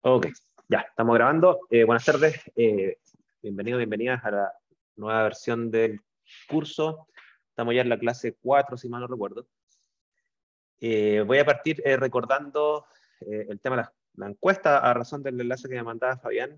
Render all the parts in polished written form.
Ok, ya, estamos grabando. Buenas tardes, bienvenidos, bienvenidas a la nueva versión del curso. Estamos ya en la clase 4, si mal no recuerdo. Voy a partir recordando el tema de la encuesta a razón del enlace que me mandaba Fabián.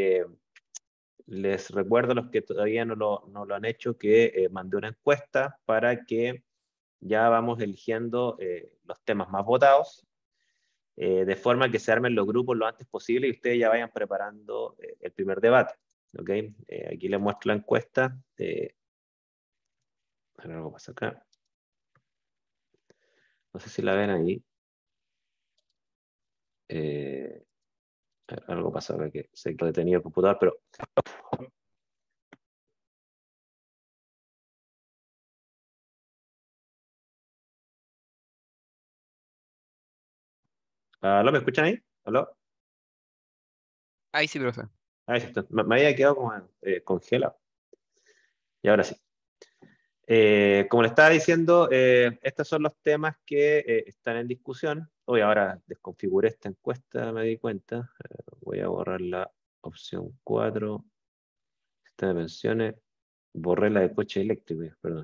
Les recuerdo a los que todavía no lo han hecho que mandé una encuesta para que ya vamos eligiendo los temas más votados. De forma que se armen los grupos lo antes posible y ustedes ya vayan preparando el primer debate. ¿Okay? Aquí les muestro la encuesta. Algo pasa acá. No sé si la ven ahí. Algo pasa acá que se ha detenido el computador, pero... ¿Aló, me escuchan ahí? ¿Aló? Ahí sí, profe. Ahí sí, me había quedado como congelado. Y ahora sí. Como le estaba diciendo, estos son los temas que están en discusión. Hoy ahora desconfiguré esta encuesta, me di cuenta. Voy a borrar la opción 4. Esta de pensiones. Borré la de coche eléctrico, perdón.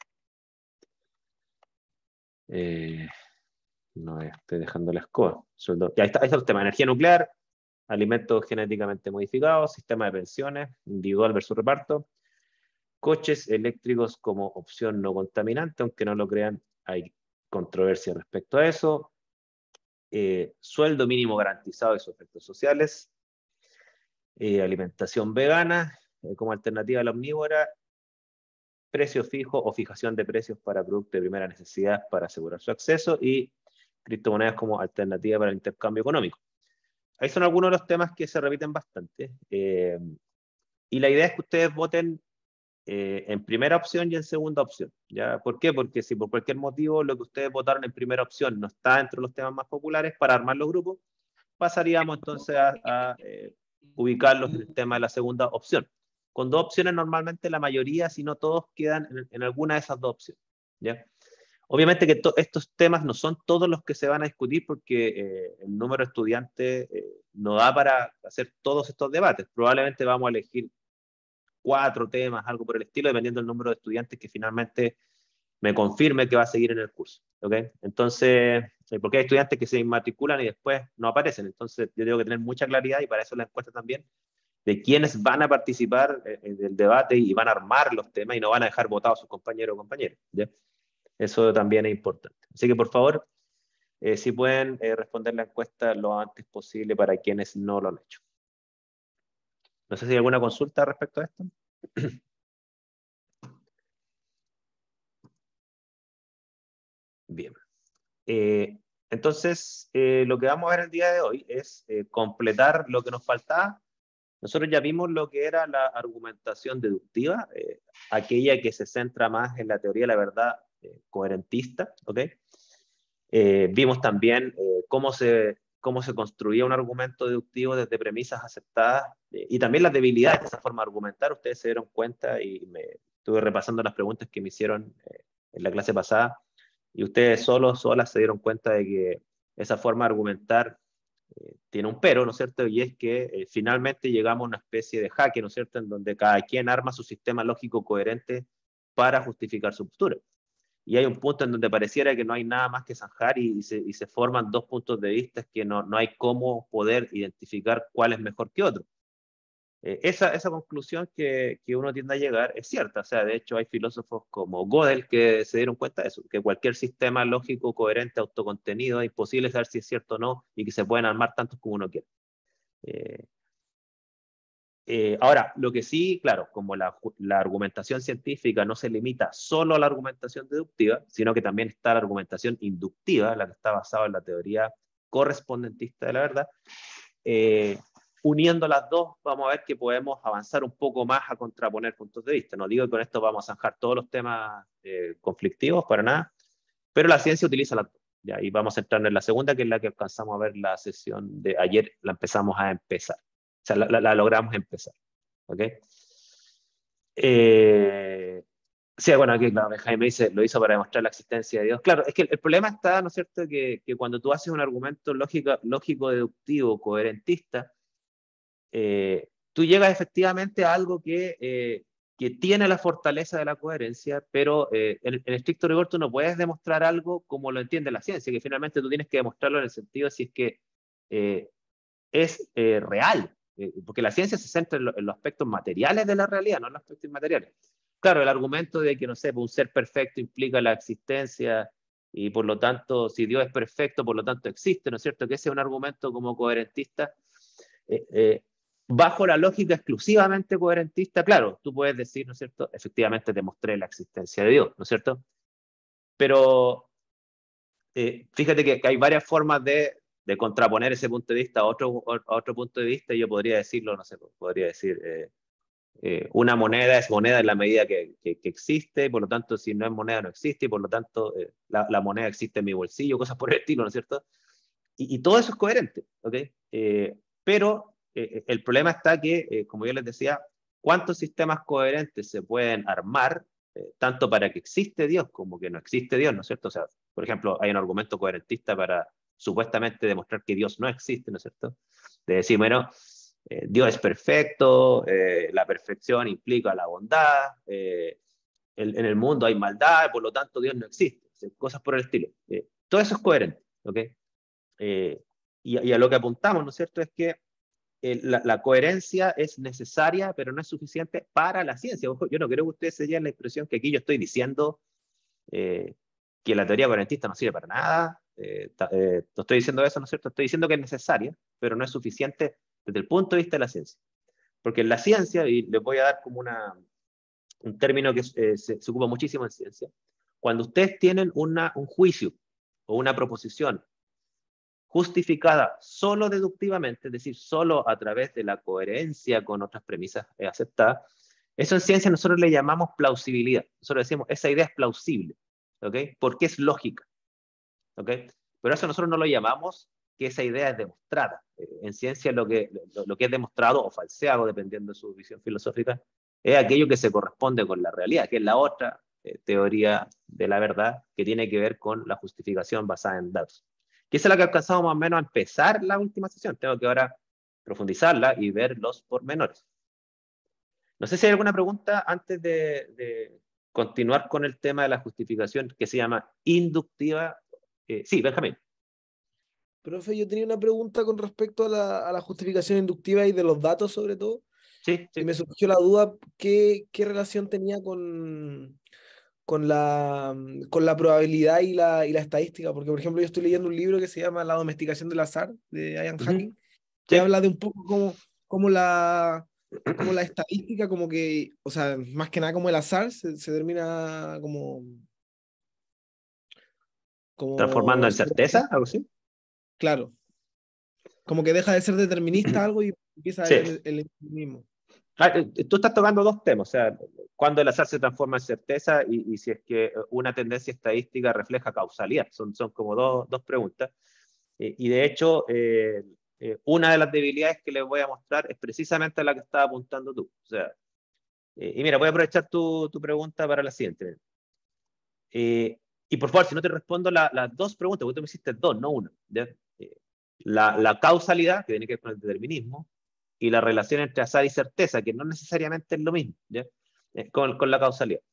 No, estoy dejando la escoba. Ya ahí está el tema. Energía nuclear, alimentos genéticamente modificados, sistema de pensiones, individual versus reparto. Coches eléctricos como opción no contaminante, aunque no lo crean, hay controversia respecto a eso. Sueldo mínimo garantizado y sus efectos sociales. Alimentación vegana como alternativa a la omnívora. Precio fijo o fijación de precios para productos de primera necesidad para asegurar su acceso y criptomonedas como alternativa para el intercambio económico. Ahí son algunos de los temas que se repiten bastante. Y la idea es que ustedes voten en primera opción y en segunda opción. ¿Ya? ¿Por qué? Porque si por cualquier motivo lo que ustedes votaron en primera opción no está entre los temas más populares para armar los grupos, pasaríamos entonces a ubicarlos en el tema de la segunda opción. Con dos opciones normalmente la mayoría, si no todos, quedan en alguna de esas dos opciones. ¿Ya? Obviamente que estos temas no son todos los que se van a discutir porque el número de estudiantes no da para hacer todos estos debates. Probablemente vamos a elegir 4 temas, algo por el estilo, dependiendo del número de estudiantes que finalmente me confirme que va a seguir en el curso. ¿Okay? Entonces, porque hay estudiantes que se inmatriculan y después no aparecen. Entonces, yo tengo que tener mucha claridad y para eso la encuesta también, de quiénes van a participar en el debate y van a armar los temas y no van a dejar votados a sus compañeros o compañeras. ¿Ya? Eso también es importante. Así que, por favor, si pueden responder la encuesta lo antes posible para quienes no lo han hecho. No sé si hay alguna consulta respecto a esto. Bien. Entonces, lo que vamos a ver el día de hoy es completar lo que nos faltaba. Nosotros ya vimos lo que era la argumentación deductiva, aquella que se centra más en la teoría de la verdad coherentista, ¿ok? Vimos también cómo se construía un argumento deductivo desde premisas aceptadas y también las debilidades de esa forma de argumentar. Ustedes se dieron cuenta y me estuve repasando las preguntas que me hicieron en la clase pasada y ustedes solas se dieron cuenta de que esa forma de argumentar tiene un pero, ¿no es cierto? Y es que finalmente llegamos a una especie de jaque, ¿no es cierto?, en donde cada quien arma su sistema lógico coherente para justificar su postura. Y hay un punto en donde pareciera que no hay nada más que zanjar y se forman dos puntos de vista que no hay cómo poder identificar cuál es mejor que otro. Esa conclusión que uno tiende a llegar es cierta. O sea, de hecho hay filósofos como Gödel que se dieron cuenta de eso, que cualquier sistema lógico, coherente, autocontenido, es imposible saber si es cierto o no y que se pueden armar tantos como uno quiera. Ahora, lo que sí, claro, como la argumentación científica no se limita solo a la argumentación deductiva, sino que también está la argumentación inductiva, la que está basada en la teoría correspondentista de la verdad, uniendo las dos vamos a ver que podemos avanzar un poco más a contraponer puntos de vista. No digo que con esto vamos a zanjar todos los temas conflictivos, para nada, pero la ciencia utiliza las dos. ¿Ya? Y vamos a entrar en la segunda, que es la que alcanzamos a ver la sesión de ayer, la empezamos a empezar. O sea, la logramos empezar. ¿Ok? Sí, bueno, aquí claro, Jaime dice, lo hizo para demostrar la existencia de Dios. Claro, es que el problema está, ¿no es cierto?, que cuando tú haces un argumento lógico-deductivo, coherentista, tú llegas efectivamente a algo que tiene la fortaleza de la coherencia, pero en estricto rigor tú no puedes demostrar algo como lo entiende la ciencia, que finalmente tú tienes que demostrarlo en el sentido de si es que eh, es real, porque la ciencia se centra en los aspectos materiales de la realidad, no en los aspectos inmateriales. Claro, el argumento de que, no sé, un ser perfecto implica la existencia y por lo tanto, si Dios es perfecto, por lo tanto existe, ¿no es cierto? Que ese es un argumento como coherentista. Eh, eh, Bajo la lógica exclusivamente coherentista, claro, tú puedes decir, ¿no es cierto? Efectivamente demostré la existencia de Dios, ¿no es cierto? Pero fíjate que hay varias formas de contraponer ese punto de vista a otro punto de vista, y yo podría decirlo, no sé, podría decir, una moneda es moneda en la medida que existe, y por lo tanto, si no es moneda, no existe, y por lo tanto, la moneda existe en mi bolsillo, cosas por el estilo, ¿no es cierto? Y todo eso es coherente, ¿ok? Pero el problema está que, como yo les decía, ¿cuántos sistemas coherentes se pueden armar, tanto para que existe Dios como que no existe Dios, ¿no es cierto? O sea, por ejemplo, hay un argumento coherentista para supuestamente demostrar que Dios no existe, ¿no es cierto? De decir, bueno, Dios es perfecto, la perfección implica la bondad, en el mundo hay maldad, por lo tanto Dios no existe, o sea, cosas por el estilo. Todo eso es coherente, ¿ok? Eh, y a lo que apuntamos, ¿no es cierto?, es que la coherencia es necesaria, pero no es suficiente para la ciencia. Ojo, yo no quiero que ustedes se lleven la impresión que aquí yo estoy diciendo eh, que la teoría coherentista no sirve para nada. No estoy diciendo eso, ¿no es cierto? Estoy diciendo que es necesaria, pero no es suficiente desde el punto de vista de la ciencia. Porque en la ciencia, y les voy a dar como un término que se ocupa muchísimo en ciencia, cuando ustedes tienen un juicio o una proposición justificada solo deductivamente, es decir, solo a través de la coherencia con otras premisas aceptadas, eso en ciencia nosotros le llamamos plausibilidad. Nosotros decimos, esa idea es plausible, ¿ok? Porque es lógica, ¿ok? Pero eso nosotros no lo llamamos que esa idea es demostrada. En ciencia lo que es demostrado o falseado, dependiendo de su visión filosófica, es aquello que se corresponde con la realidad, que es la otra teoría de la verdad que tiene que ver con la justificación basada en datos. Que esa es la que alcanzamos más o menos a empezar la última sesión. Tengo que ahora profundizarla y ver los pormenores. No sé si hay alguna pregunta antes de continuar con el tema de la justificación que se llama inductiva. Sí, Benjamín. Profe, yo tenía una pregunta con respecto a la justificación inductiva y de los datos sobre todo. Sí, Y sí. me surgió la duda, ¿qué relación tenía con la probabilidad y la estadística? Porque, por ejemplo, yo estoy leyendo un libro que se llama La domesticación del azar, de Ian Hacking, que Sí. habla de un poco como la estadística, como que, o sea, más que nada como el azar, se termina Transformando como, en certeza, algo así. claro, como que deja de ser determinista algo y empieza Sí. el mismo. Tú estás tocando dos temas, o sea, cuando el azar se transforma en certeza y si es que una tendencia estadística refleja causalidad. Son como dos preguntas. Y de hecho, una de las debilidades que les voy a mostrar es precisamente la que estaba apuntando tú. O sea, y mira, voy a aprovechar tu pregunta para la siguiente. Y por favor, si no te respondo las dos preguntas, porque tú me hiciste dos, no una. ¿Ya? La causalidad, que tiene que ver con el determinismo, y la relación entre azar y certeza, que no necesariamente es lo mismo, ¿ya? Con la causalidad.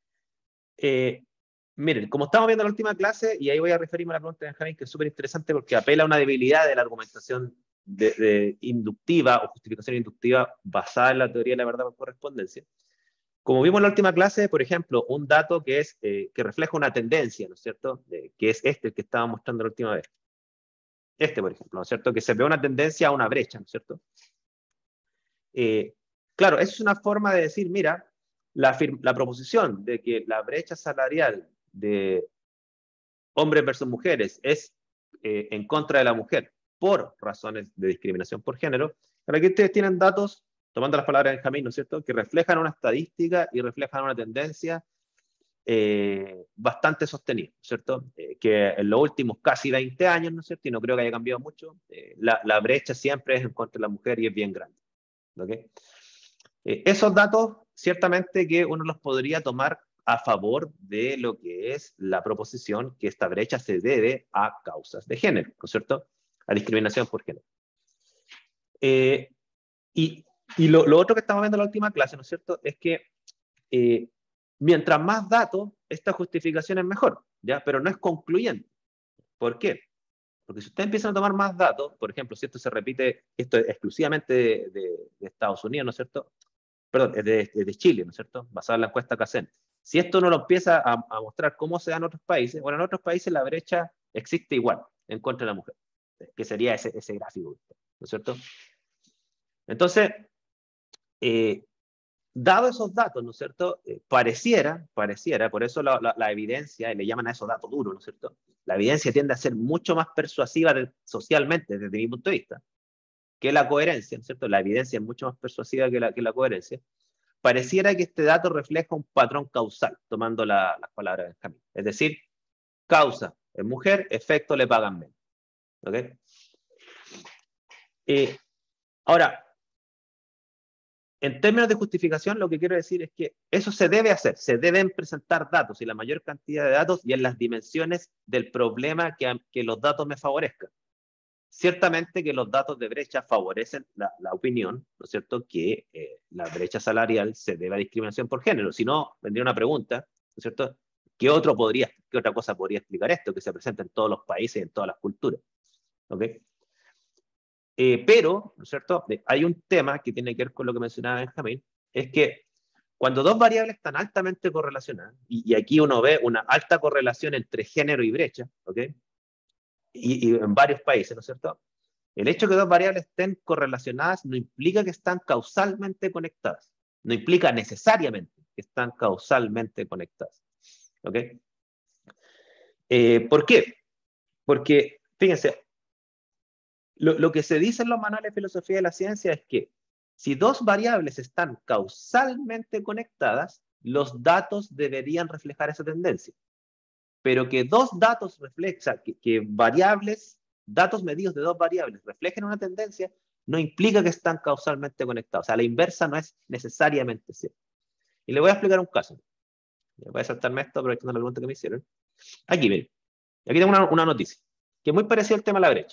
Miren, como estamos viendo en la última clase, y ahí voy a referirme a la pregunta de Benjamín, que es súper interesante porque apela a una debilidad de la argumentación de inductiva o justificación inductiva basada en la teoría de la verdad por correspondencia. Como vimos en la última clase, por ejemplo, un dato que refleja una tendencia, ¿no es cierto? Que es el que estaba mostrando la última vez. Por ejemplo, ¿no es cierto? Que se ve una tendencia a una brecha, ¿no es cierto? Claro, eso es una forma de decir, mira, la proposición de que la brecha salarial de hombres versus mujeres es en contra de la mujer por razones de discriminación por género, para que ustedes tienen datos, tomando las palabras de Benjamín, ¿no es cierto?, que reflejan una estadística y reflejan una tendencia bastante sostenida, ¿no es cierto? Que en los últimos casi 20 años, ¿no es cierto?, y no creo que haya cambiado mucho, la brecha siempre es en contra de la mujer y es bien grande. ¿Okay? Esos datos, ciertamente que uno los podría tomar a favor de lo que es la proposición que esta brecha se debe a causas de género, ¿no es cierto? A discriminación por género. Y lo otro que estamos viendo en la última clase, ¿no es cierto?, es que mientras más datos, esta justificación es mejor, ¿ya? Pero no es concluyente. ¿Por qué? Porque si ustedes empiezan a tomar más datos, por ejemplo, si esto se repite, esto es exclusivamente de Estados Unidos, ¿no es cierto? Perdón, es de Chile, ¿no es cierto? Basada en la encuesta CACEN. Si esto no lo empieza a mostrar cómo se da en otros países, bueno, en otros países la brecha existe igual en contra de la mujer, que sería ese gráfico, ¿no es cierto? Entonces, dado esos datos, ¿no es cierto? Pareciera, por eso la evidencia, le llaman a eso datos duros, ¿no es cierto? La evidencia tiende a ser mucho más persuasiva socialmente, desde mi punto de vista, que la coherencia, ¿no es cierto? La evidencia es mucho más persuasiva que la coherencia. Pareciera que este dato refleja un patrón causal, tomando las palabras de Benjamín. Es decir, causa es mujer, efecto le pagan menos. ¿Ok? Ahora, en términos de justificación, lo que quiero decir es que eso se debe hacer, se deben presentar datos y la mayor cantidad de datos y en las dimensiones del problema que los datos me favorezcan. Ciertamente que los datos de brecha favorecen la opinión, ¿no es cierto?, que la brecha salarial se debe a discriminación por género. Si no, vendría una pregunta, ¿no es cierto?, ¿qué otra cosa podría explicar esto que se presenta en todos los países y en todas las culturas? ¿Ok? Pero, ¿no es cierto?, hay un tema que tiene que ver con lo que mencionaba Benjamín, es que cuando dos variables están altamente correlacionadas, y aquí uno ve una alta correlación entre género y brecha, ¿ok?, y en varios países, ¿no es cierto?, el hecho de que dos variables estén correlacionadas no implica que están causalmente conectadas, no implica necesariamente que están causalmente conectadas, ¿ok? ¿Por qué? Porque, fíjense, lo que se dice en los manuales de filosofía de la ciencia es que si dos variables están causalmente conectadas, los datos deberían reflejar esa tendencia. Pero que dos datos reflejan, que datos medidos de dos variables reflejen una tendencia, no implica que están causalmente conectados. O sea, la inversa no es necesariamente cierto. Y le voy a explicar un caso. Voy a saltarme esto aprovechando la pregunta que me hicieron. Aquí, miren. Aquí tengo una noticia, que es muy parecida al tema de la brecha.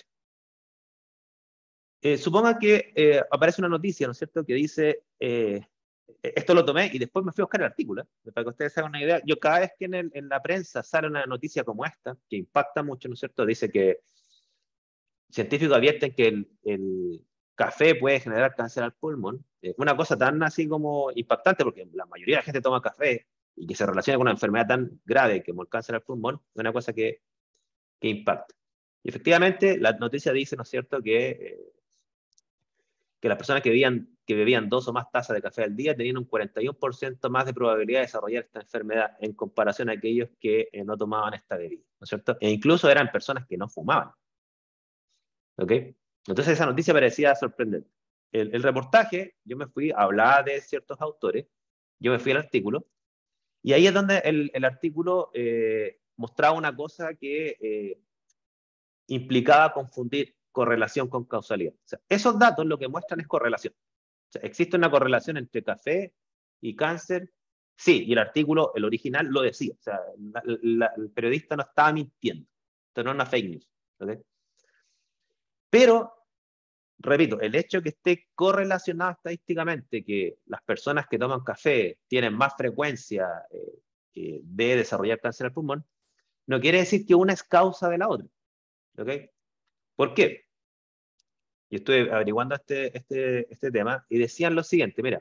Suponga que aparece una noticia, ¿no es cierto?, que dice, esto lo tomé y después me fui a buscar el artículo, para que ustedes se hagan una idea. Yo cada vez que en la prensa sale una noticia como esta, que impacta mucho, ¿no es cierto?, dice que científicos advierten que el café puede generar cáncer al pulmón, una cosa tan así como impactante, porque la mayoría de la gente toma café y que se relaciona con una enfermedad tan grave como el cáncer al pulmón, es una cosa que impacta. Y efectivamente, la noticia dice, ¿no es cierto?, que las personas que bebían 2 o más tazas de café al día tenían un 41% más de probabilidad de desarrollar esta enfermedad en comparación a aquellos que no tomaban esta bebida, ¿no es cierto? E incluso eran personas que no fumaban. ¿Ok? Entonces esa noticia parecía sorprendente. El reportaje, yo me fui a hablar de ciertos autores, yo me fui al artículo, y ahí es donde el artículo mostraba una cosa que implicaba confundir correlación con causalidad. O sea, esos datos lo que muestran es correlación. O sea, existe una correlación entre café y cáncer. Sí, y el artículo, el original, lo decía. O sea, el periodista no estaba mintiendo. Esto no es una fake news. ¿Okay? Pero, repito, el hecho de que esté correlacionado estadísticamente, que las personas que toman café tienen más frecuencia de desarrollar cáncer al pulmón, no quiere decir que una es causa de la otra. ¿Ok? ¿Por qué? Yo estuve averiguando este tema y decían lo siguiente, mira,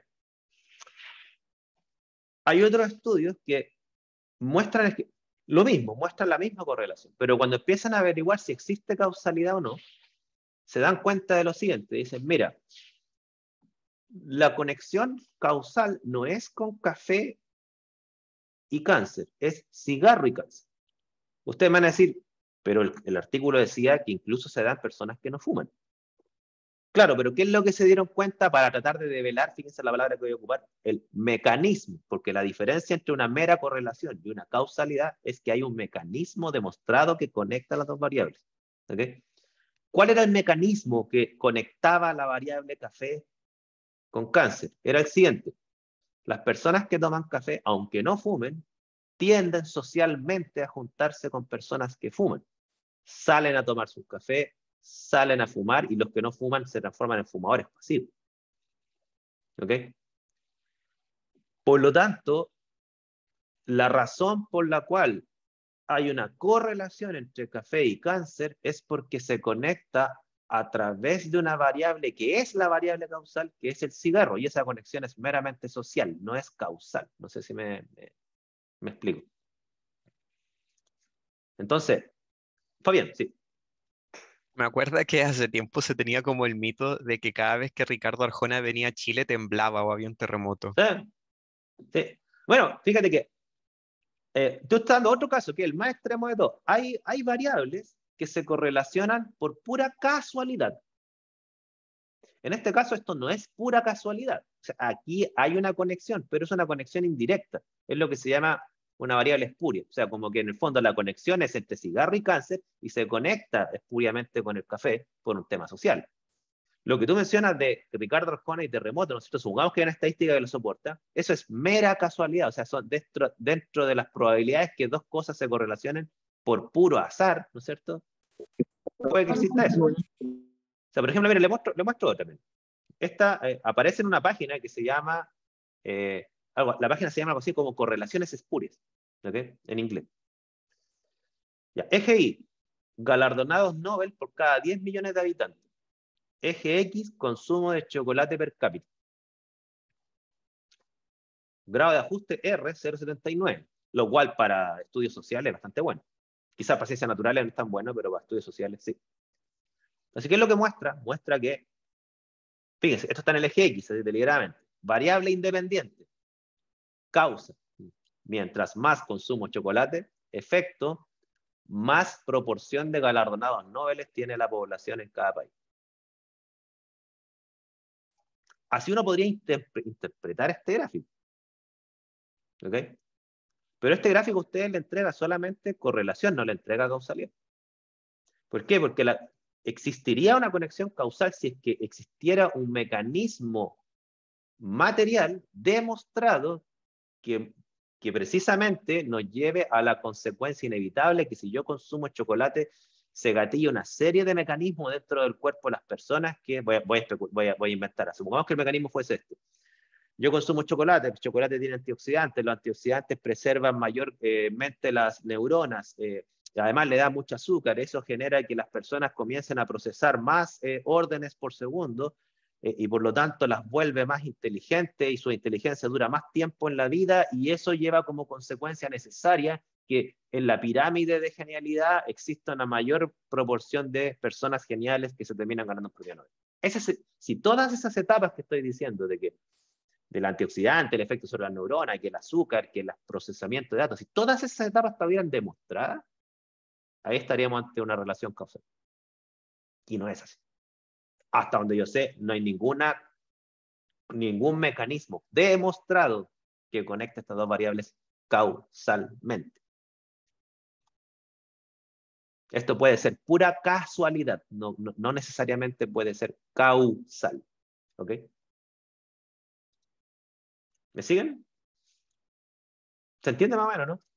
hay otros estudios que muestran lo mismo, muestran la misma correlación, pero cuando empiezan a averiguar si existe causalidad o no, se dan cuenta de lo siguiente, dicen, mira, la conexión causal no es con café y cáncer, es cigarro y cáncer. Ustedes van a decir, pero el artículo decía que incluso se da en personas que no fuman. Claro, pero ¿qué es lo que se dieron cuenta para tratar de develar, fíjense la palabra que voy a ocupar, el mecanismo? Porque la diferencia entre una mera correlación y una causalidad es que hay un mecanismo demostrado que conecta las dos variables. ¿Okay? ¿Cuál era el mecanismo que conectaba la variable café con cáncer? Era el siguiente. Las personas que toman café, aunque no fumen, tienden socialmente a juntarse con personas que fuman. Salen a tomar su café, salen a fumar, y los que no fuman se transforman en fumadores pasivos. ¿Ok? Por lo tanto, la razón por la cual hay una correlación entre café y cáncer es porque se conecta a través de una variable que es la variable causal, que es el cigarro, y esa conexión es meramente social, no es causal. No sé si me explico. Entonces, Fabián, sí. Me acuerdo que hace tiempo se tenía como el mito de que cada vez que Ricardo Arjona venía a Chile temblaba o había un terremoto. Sí. Bueno, fíjate que tú estás dando otro caso, que es el más extremo de todo. Hay variables que se correlacionan por pura casualidad. En este caso, esto no es pura casualidad. O sea, aquí hay una conexión, pero es una conexión indirecta. Es lo que se llama una variable espuria. O sea, como que en el fondo la conexión es entre cigarro y cáncer y se conecta espuriamente con el café por un tema social. Lo que tú mencionas de Ricardo Arjona y terremoto, nosotros supongamos que hay una estadística que lo soporta, eso es mera casualidad. O sea, son dentro de las probabilidades que dos cosas se correlacionen por puro azar, ¿no es cierto? Puede que exista eso. O sea, por ejemplo, mire, le muestro otra. Esta aparece en una página que se llama, la página se llama algo así como correlaciones espurias, ¿ok? En inglés. Ya, eje Y, galardonados Nobel por cada 10 millones de habitantes. Eje X, consumo de chocolate per cápita. Grado de ajuste R, 0,79, lo cual para estudios sociales es bastante bueno. Quizás para ciencias naturales no es tan bueno, pero para estudios sociales sí. Así que es lo que muestra. Muestra que, fíjense, esto está en el eje X, deliberadamente. Variable independiente. Causa. Mientras más consumo chocolate, efecto, más proporción de galardonados Nobel tiene la población en cada país. Así uno podría interpretar este gráfico. ¿Ok? Pero este gráfico a ustedes le entrega solamente correlación, no le entrega causalidad. ¿Por qué? Porque existiría una conexión causal si es que existiera un mecanismo material demostrado que precisamente nos lleve a la consecuencia inevitable que si yo consumo chocolate se gatilla una serie de mecanismos dentro del cuerpo de las personas que voy a inventar. Supongamos que el mecanismo fuese este. Yo consumo chocolate, el chocolate tiene antioxidantes, los antioxidantes preservan mayormente las neuronas, además le da mucho azúcar, eso genera que las personas comiencen a procesar más órdenes por segundo, y por lo tanto las vuelve más inteligentes y su inteligencia dura más tiempo en la vida, y eso lleva como consecuencia necesaria que en la pirámide de genialidad exista una mayor proporción de personas geniales que se terminan ganando un premio Nobel. Si todas esas etapas que estoy diciendo de que del antioxidante, el efecto sobre la neurona, que el azúcar, que el procesamiento de datos, si todas esas etapas estuvieran demostradas, ahí estaríamos ante una relación causal. Y no es así. Hasta donde yo sé, no hay ningún mecanismo demostrado que conecte estas dos variables causalmente. Esto puede ser pura casualidad, no necesariamente puede ser causal. ¿Ok? ¿Me siguen? ¿Se entiende más o menos, no?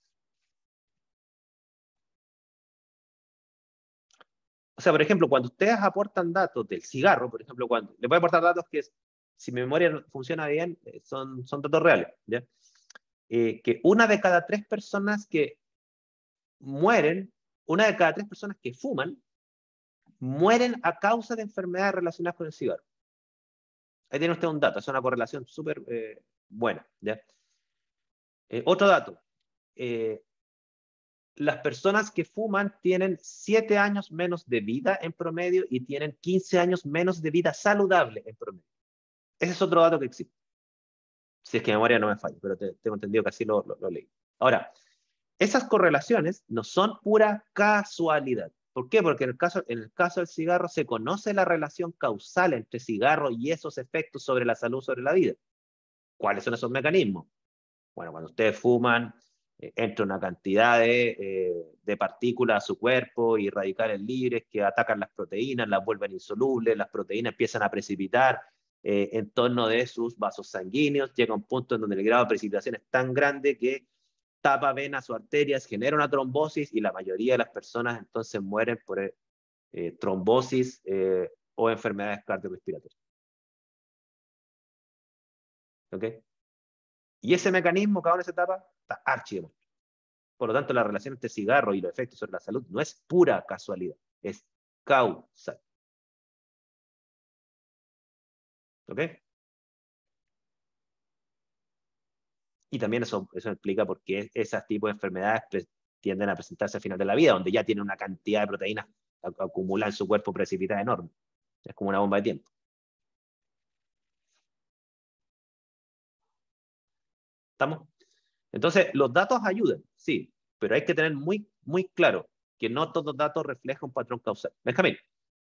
O sea, por ejemplo, cuando ustedes aportan datos del cigarro, por ejemplo, cuando les voy a aportar datos que, si mi memoria funciona bien, son datos reales, ¿ya? Que una de cada 3 personas que mueren, una de cada 3 personas que fuman, mueren a causa de enfermedades relacionadas con el cigarro. Ahí tiene usted un dato, es una correlación súper buena, ¿ya? Otro dato. Las personas que fuman tienen 7 años menos de vida en promedio y tienen 15 años menos de vida saludable en promedio. Ese es otro dato que existe. Si es que mi memoria no me falla, pero tengo entendido que así lo leí. Ahora, esas correlaciones no son pura casualidad. ¿Por qué? Porque en el caso del cigarro se conoce la relación causal entre cigarro y esos efectos sobre la salud, sobre la vida. ¿Cuáles son esos mecanismos? Bueno, cuando ustedes fuman, entra una cantidad de partículas a su cuerpo y radicales libres que atacan las proteínas, las vuelven insolubles, las proteínas empiezan a precipitar en torno de sus vasos sanguíneos, llega un punto en donde el grado de precipitación es tan grande que tapa venas o arterias, genera una trombosis y la mayoría de las personas entonces mueren por trombosis o enfermedades cardiorrespiratorias. ¿Ok? Y ese mecanismo, cada una de esa etapa, está archidemostrado. Por lo tanto, la relación entre cigarro y los efectos sobre la salud no es pura casualidad, es causal. ¿Ok? Y también eso explica por qué esos tipos de enfermedades tienden a presentarse al final de la vida, donde ya tienen una cantidad de proteínas acumulada en su cuerpo precipitada enorme. Es como una bomba de tiempo. ¿Estamos? Entonces, los datos ayudan, sí, pero hay que tener muy, muy claro que no todos los datos reflejan un patrón causal. Benjamín.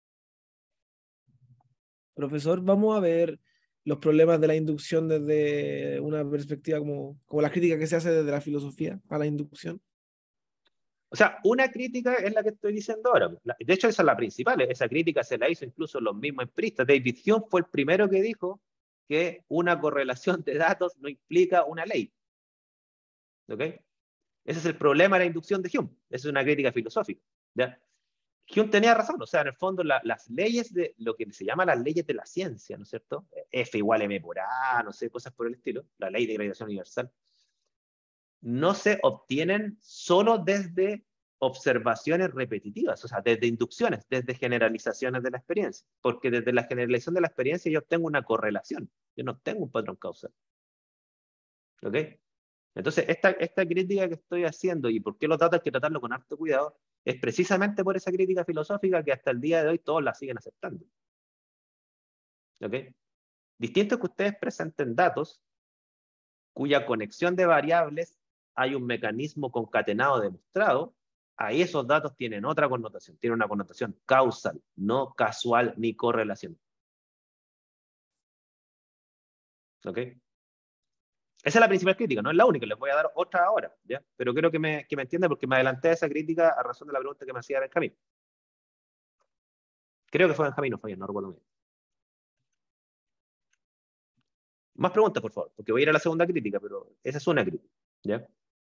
Profesor, vamos a ver los problemas de la inducción desde una perspectiva como la crítica que se hace desde la filosofía a la inducción. O sea, una crítica es la que estoy diciendo ahora. De hecho, esa es la principal. Esa crítica se la hizo incluso los mismos empiristas. David Hume fue el primero que dijo que una correlación de datos no implica una ley. ¿Ok? Ese es el problema de la inducción de Hume. Esa es una crítica filosófica. ¿Ya? Hume tenía razón. O sea, en el fondo, las leyes de lo que se llama las leyes de la ciencia, ¿no es cierto? F igual M por A, no sé, cosas por el estilo. La ley de gravitación universal. No se obtienen solo desde observaciones repetitivas, o sea, desde inducciones, desde generalizaciones de la experiencia, porque desde la generalización de la experiencia yo obtengo una correlación, yo no tengo un patrón causal. ¿Ok? Entonces, esta crítica que estoy haciendo y por qué los datos hay que tratarlo con harto cuidado, es precisamente por esa crítica filosófica que hasta el día de hoy todos la siguen aceptando. ¿Ok? Distinto es que ustedes presenten datos cuya conexión de variables hay un mecanismo concatenado demostrado, ahí esos datos tienen otra connotación, tienen una connotación causal, no casual ni correlación. ¿Ok? Esa es la principal crítica, no es la única, les voy a dar otra ahora, ¿ya? Pero creo que me entiende porque me adelanté a esa crítica a razón de la pregunta que me hacía Benjamín. Creo que fue Benjamín, no fue bien, no recuerdo bien. Más preguntas, por favor, porque voy a ir a la segunda crítica, pero esa es una crítica, ¿ya?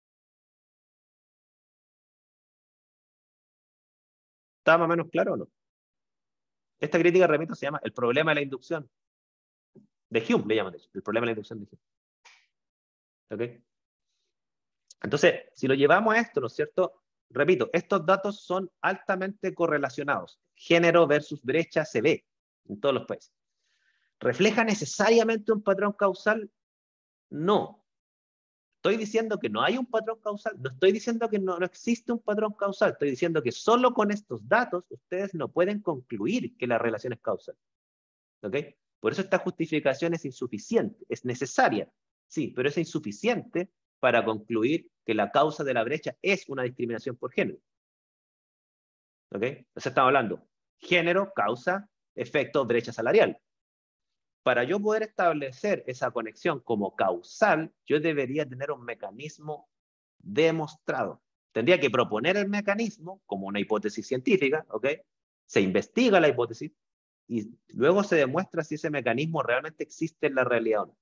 ¿Está más o menos claro o no? Esta crítica, repito, se llama el problema de la inducción. De Hume le llaman eso, el problema de la inducción de Hume. ¿Ok? Entonces, si lo llevamos a esto, ¿no es cierto? Repito, estos datos son altamente correlacionados. Género versus brecha se ve en todos los países. ¿Refleja necesariamente un patrón causal? No. Estoy diciendo que no hay un patrón causal. No estoy diciendo que no existe un patrón causal. Estoy diciendo que solo con estos datos ustedes no pueden concluir que la relación es causal. ¿Ok? Por eso esta justificación es insuficiente. Es necesaria, sí, pero es insuficiente para concluir que la causa de la brecha es una discriminación por género. ¿Ok? Entonces estamos hablando género, causa, efecto, brecha salarial. Para yo poder establecer esa conexión como causal, yo debería tener un mecanismo demostrado. Tendría que proponer el mecanismo como una hipótesis científica, ¿ok? Se investiga la hipótesis y luego se demuestra si ese mecanismo realmente existe en la realidad o no.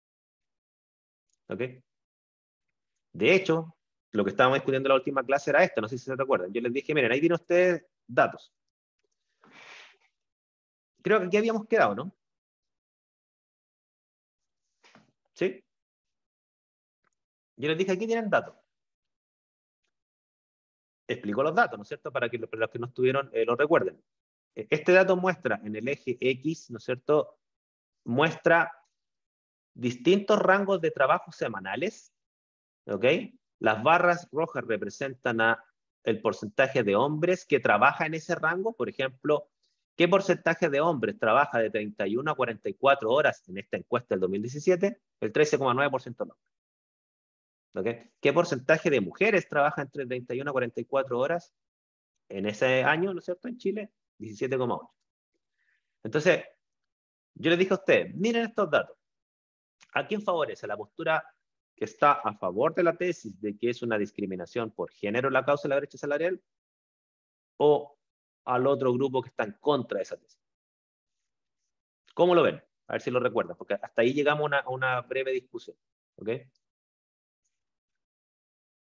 ¿Ok? De hecho, lo que estábamos discutiendo en la última clase era esto, no sé si se recuerdan. Yo les dije, miren, ahí tienen ustedes datos. Creo que aquí habíamos quedado, ¿no? ¿Sí? Yo les dije, aquí tienen datos. Explico los datos, ¿no es cierto? Para los que no estuvieron lo recuerden. Este dato muestra en el eje X, ¿no es cierto? Muestra distintos rangos de trabajo semanales, ¿ok? Las barras rojas representan el porcentaje de hombres que trabaja en ese rango. Por ejemplo, ¿qué porcentaje de hombres trabaja de 31 a 44 horas en esta encuesta del 2017? El 13,9% no. ¿Okay? ¿Qué porcentaje de mujeres trabaja entre 31 a 44 horas en ese año, ¿no es cierto? En Chile, 17,8. Entonces, yo les dije a ustedes, miren estos datos. ¿A quién favorece? ¿La postura que está a favor de la tesis de que es una discriminación por género la causa de la brecha salarial? ¿O al otro grupo que está en contra de esa tesis? ¿Cómo lo ven? A ver si lo recuerdan, porque hasta ahí llegamos a una breve discusión. ¿Ok?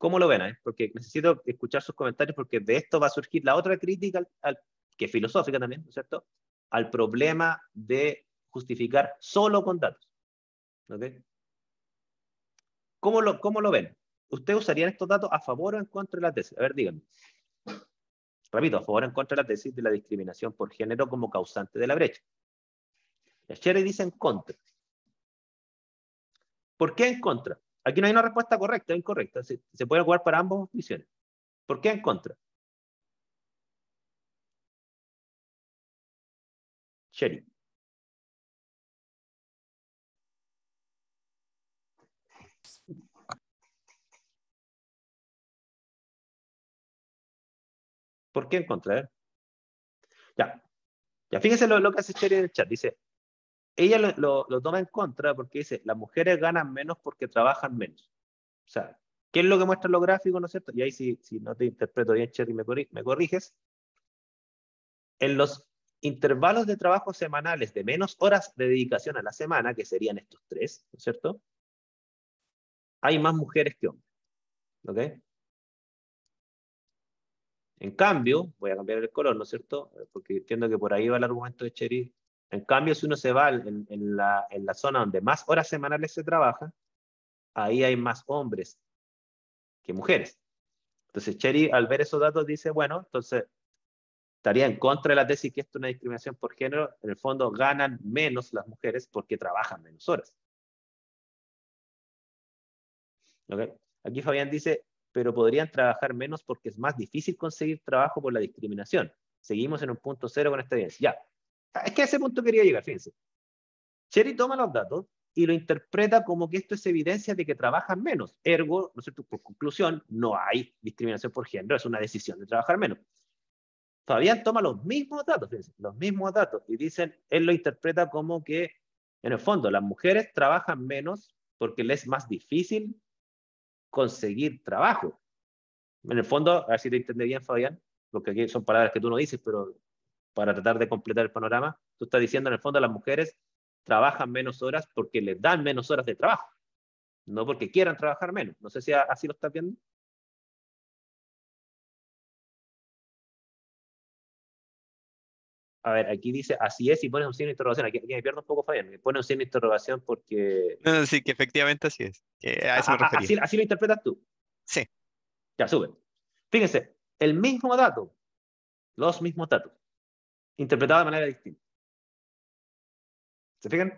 ¿Cómo lo ven? Porque necesito escuchar sus comentarios porque de esto va a surgir la otra crítica, que es filosófica también, ¿no es cierto?, al problema de justificar solo con datos. ¿Okay? ¿Cómo lo ven? ¿Ustedes usarían estos datos a favor o en contra de la tesis? A ver, díganme. Repito, a favor o en contra de la tesis de la discriminación por género como causante de la brecha. Sherry dice en contra. ¿Por qué en contra? Aquí no hay una respuesta correcta o incorrecta. Se puede jugar para ambas visiones. ¿Por qué en contra? Sherry. ¿Por qué en contra? Ya, fíjense lo que hace Sherry en el chat. Dice, ella lo toma en contra porque dice, las mujeres ganan menos porque trabajan menos. O sea, ¿qué es lo que muestran los gráficos, no es cierto? Y ahí si no te interpreto bien, Sherry, me corriges. En los intervalos de trabajo semanales de menos horas de dedicación a la semana, que serían estos 3, ¿no es cierto?, hay más mujeres que hombres. ¿Ok? En cambio, voy a cambiar el color, ¿no es cierto?, porque entiendo que por ahí va el argumento de Sherry. En cambio, si uno se va en la zona donde más horas semanales se trabaja, ahí hay más hombres que mujeres. Entonces, Sherry, al ver esos datos, dice, bueno, entonces estaría en contra de la tesis que esto es una discriminación por género. En el fondo, ganan menos las mujeres porque trabajan menos horas. ¿Okay? Aquí Fabián dice, pero podrían trabajar menos porque es más difícil conseguir trabajo por la discriminación. Seguimos en un punto cero con esta evidencia. Ya, es que a ese punto quería llegar, fíjense. Sherry toma los datos y lo interpreta como que esto es evidencia de que trabajan menos. Ergo, ¿no es cierto?, por conclusión, no hay discriminación por género, es una decisión de trabajar menos. Fabián toma los mismos datos, fíjense, los mismos datos, y dicen, él lo interpreta como que, en el fondo, las mujeres trabajan menos porque les es más difícil conseguir trabajo. En el fondo, a ver si te entendí bien, Fabián, porque aquí son palabras que tú no dices, pero para tratar de completar el panorama, tú estás diciendo, en el fondo, las mujeres trabajan menos horas porque les dan menos horas de trabajo, no porque quieran trabajar menos. No sé si así lo estás viendo. A ver, aquí dice, así es, y pones un signo de interrogación. Aquí me pierdo un poco, Fabián. Me pone un signo de interrogación porque... No, sí, que efectivamente así es. Que a eso me refería. Así lo interpretas tú. Sí. Ya, sube. Fíjense, el mismo dato, los mismos datos, interpretados de manera distinta. ¿Se fijan?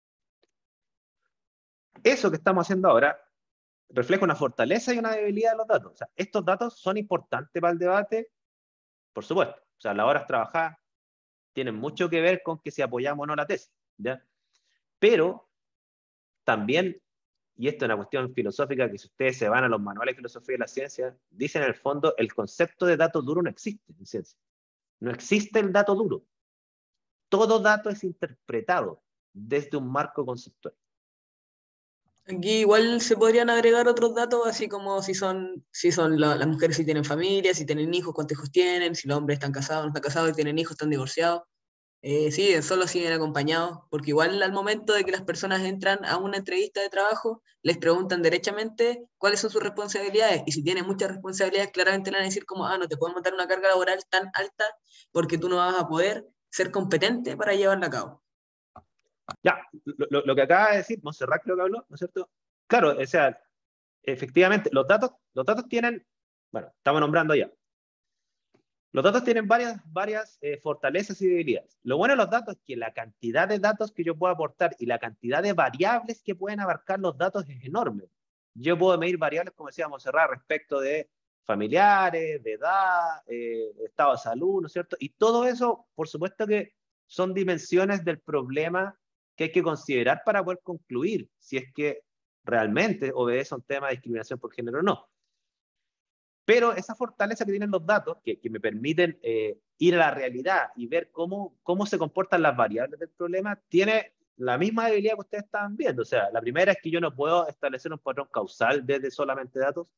Eso que estamos haciendo ahora refleja una fortaleza y una debilidad de los datos. O sea, estos datos son importantes para el debate, por supuesto. O sea, las horas trabajadas tienen mucho que ver con que si apoyamos o no la tesis, ¿ya? Pero también, y esto es una cuestión filosófica, que si ustedes se van a los manuales de filosofía de la ciencia, dicen en el fondo, el concepto de dato duro no existe en ciencia. No existe el dato duro. Todo dato es interpretado desde un marco conceptual. Aquí igual se podrían agregar otros datos, así como las mujeres si tienen familia, si tienen hijos, cuántos hijos tienen, si los hombres están casados, no están casados, si tienen hijos, están divorciados. Sí, solo si vienen acompañados, porque igual al momento de que las personas entran a una entrevista de trabajo, les preguntan derechamente cuáles son sus responsabilidades, y si tienen muchas responsabilidades, claramente le van a decir como, no te podemos dar una carga laboral tan alta porque tú no vas a poder ser competente para llevarla a cabo. Ya, lo que acaba de decir Montserrat, creo que habló, ¿no es cierto? Claro, o sea, efectivamente, los datos tienen, bueno, estamos nombrando ya. Los datos tienen varias fortalezas y debilidades. Lo bueno de los datos es que la cantidad de datos que yo puedo aportar y la cantidad de variables que pueden abarcar los datos es enorme. Yo puedo medir variables, como decía Montserrat, respecto de familiares, de edad, de estado de salud, ¿no es cierto? Y todo eso, por supuesto que son dimensiones del problema que hay que considerar para poder concluir si es que realmente obedece a un tema de discriminación por género o no. Pero esa fortaleza que tienen los datos, que me permiten ir a la realidad y ver cómo se comportan las variables del problema, tiene la misma debilidad que ustedes estaban viendo. O sea, la primera es que yo no puedo establecer un patrón causal desde solamente datos,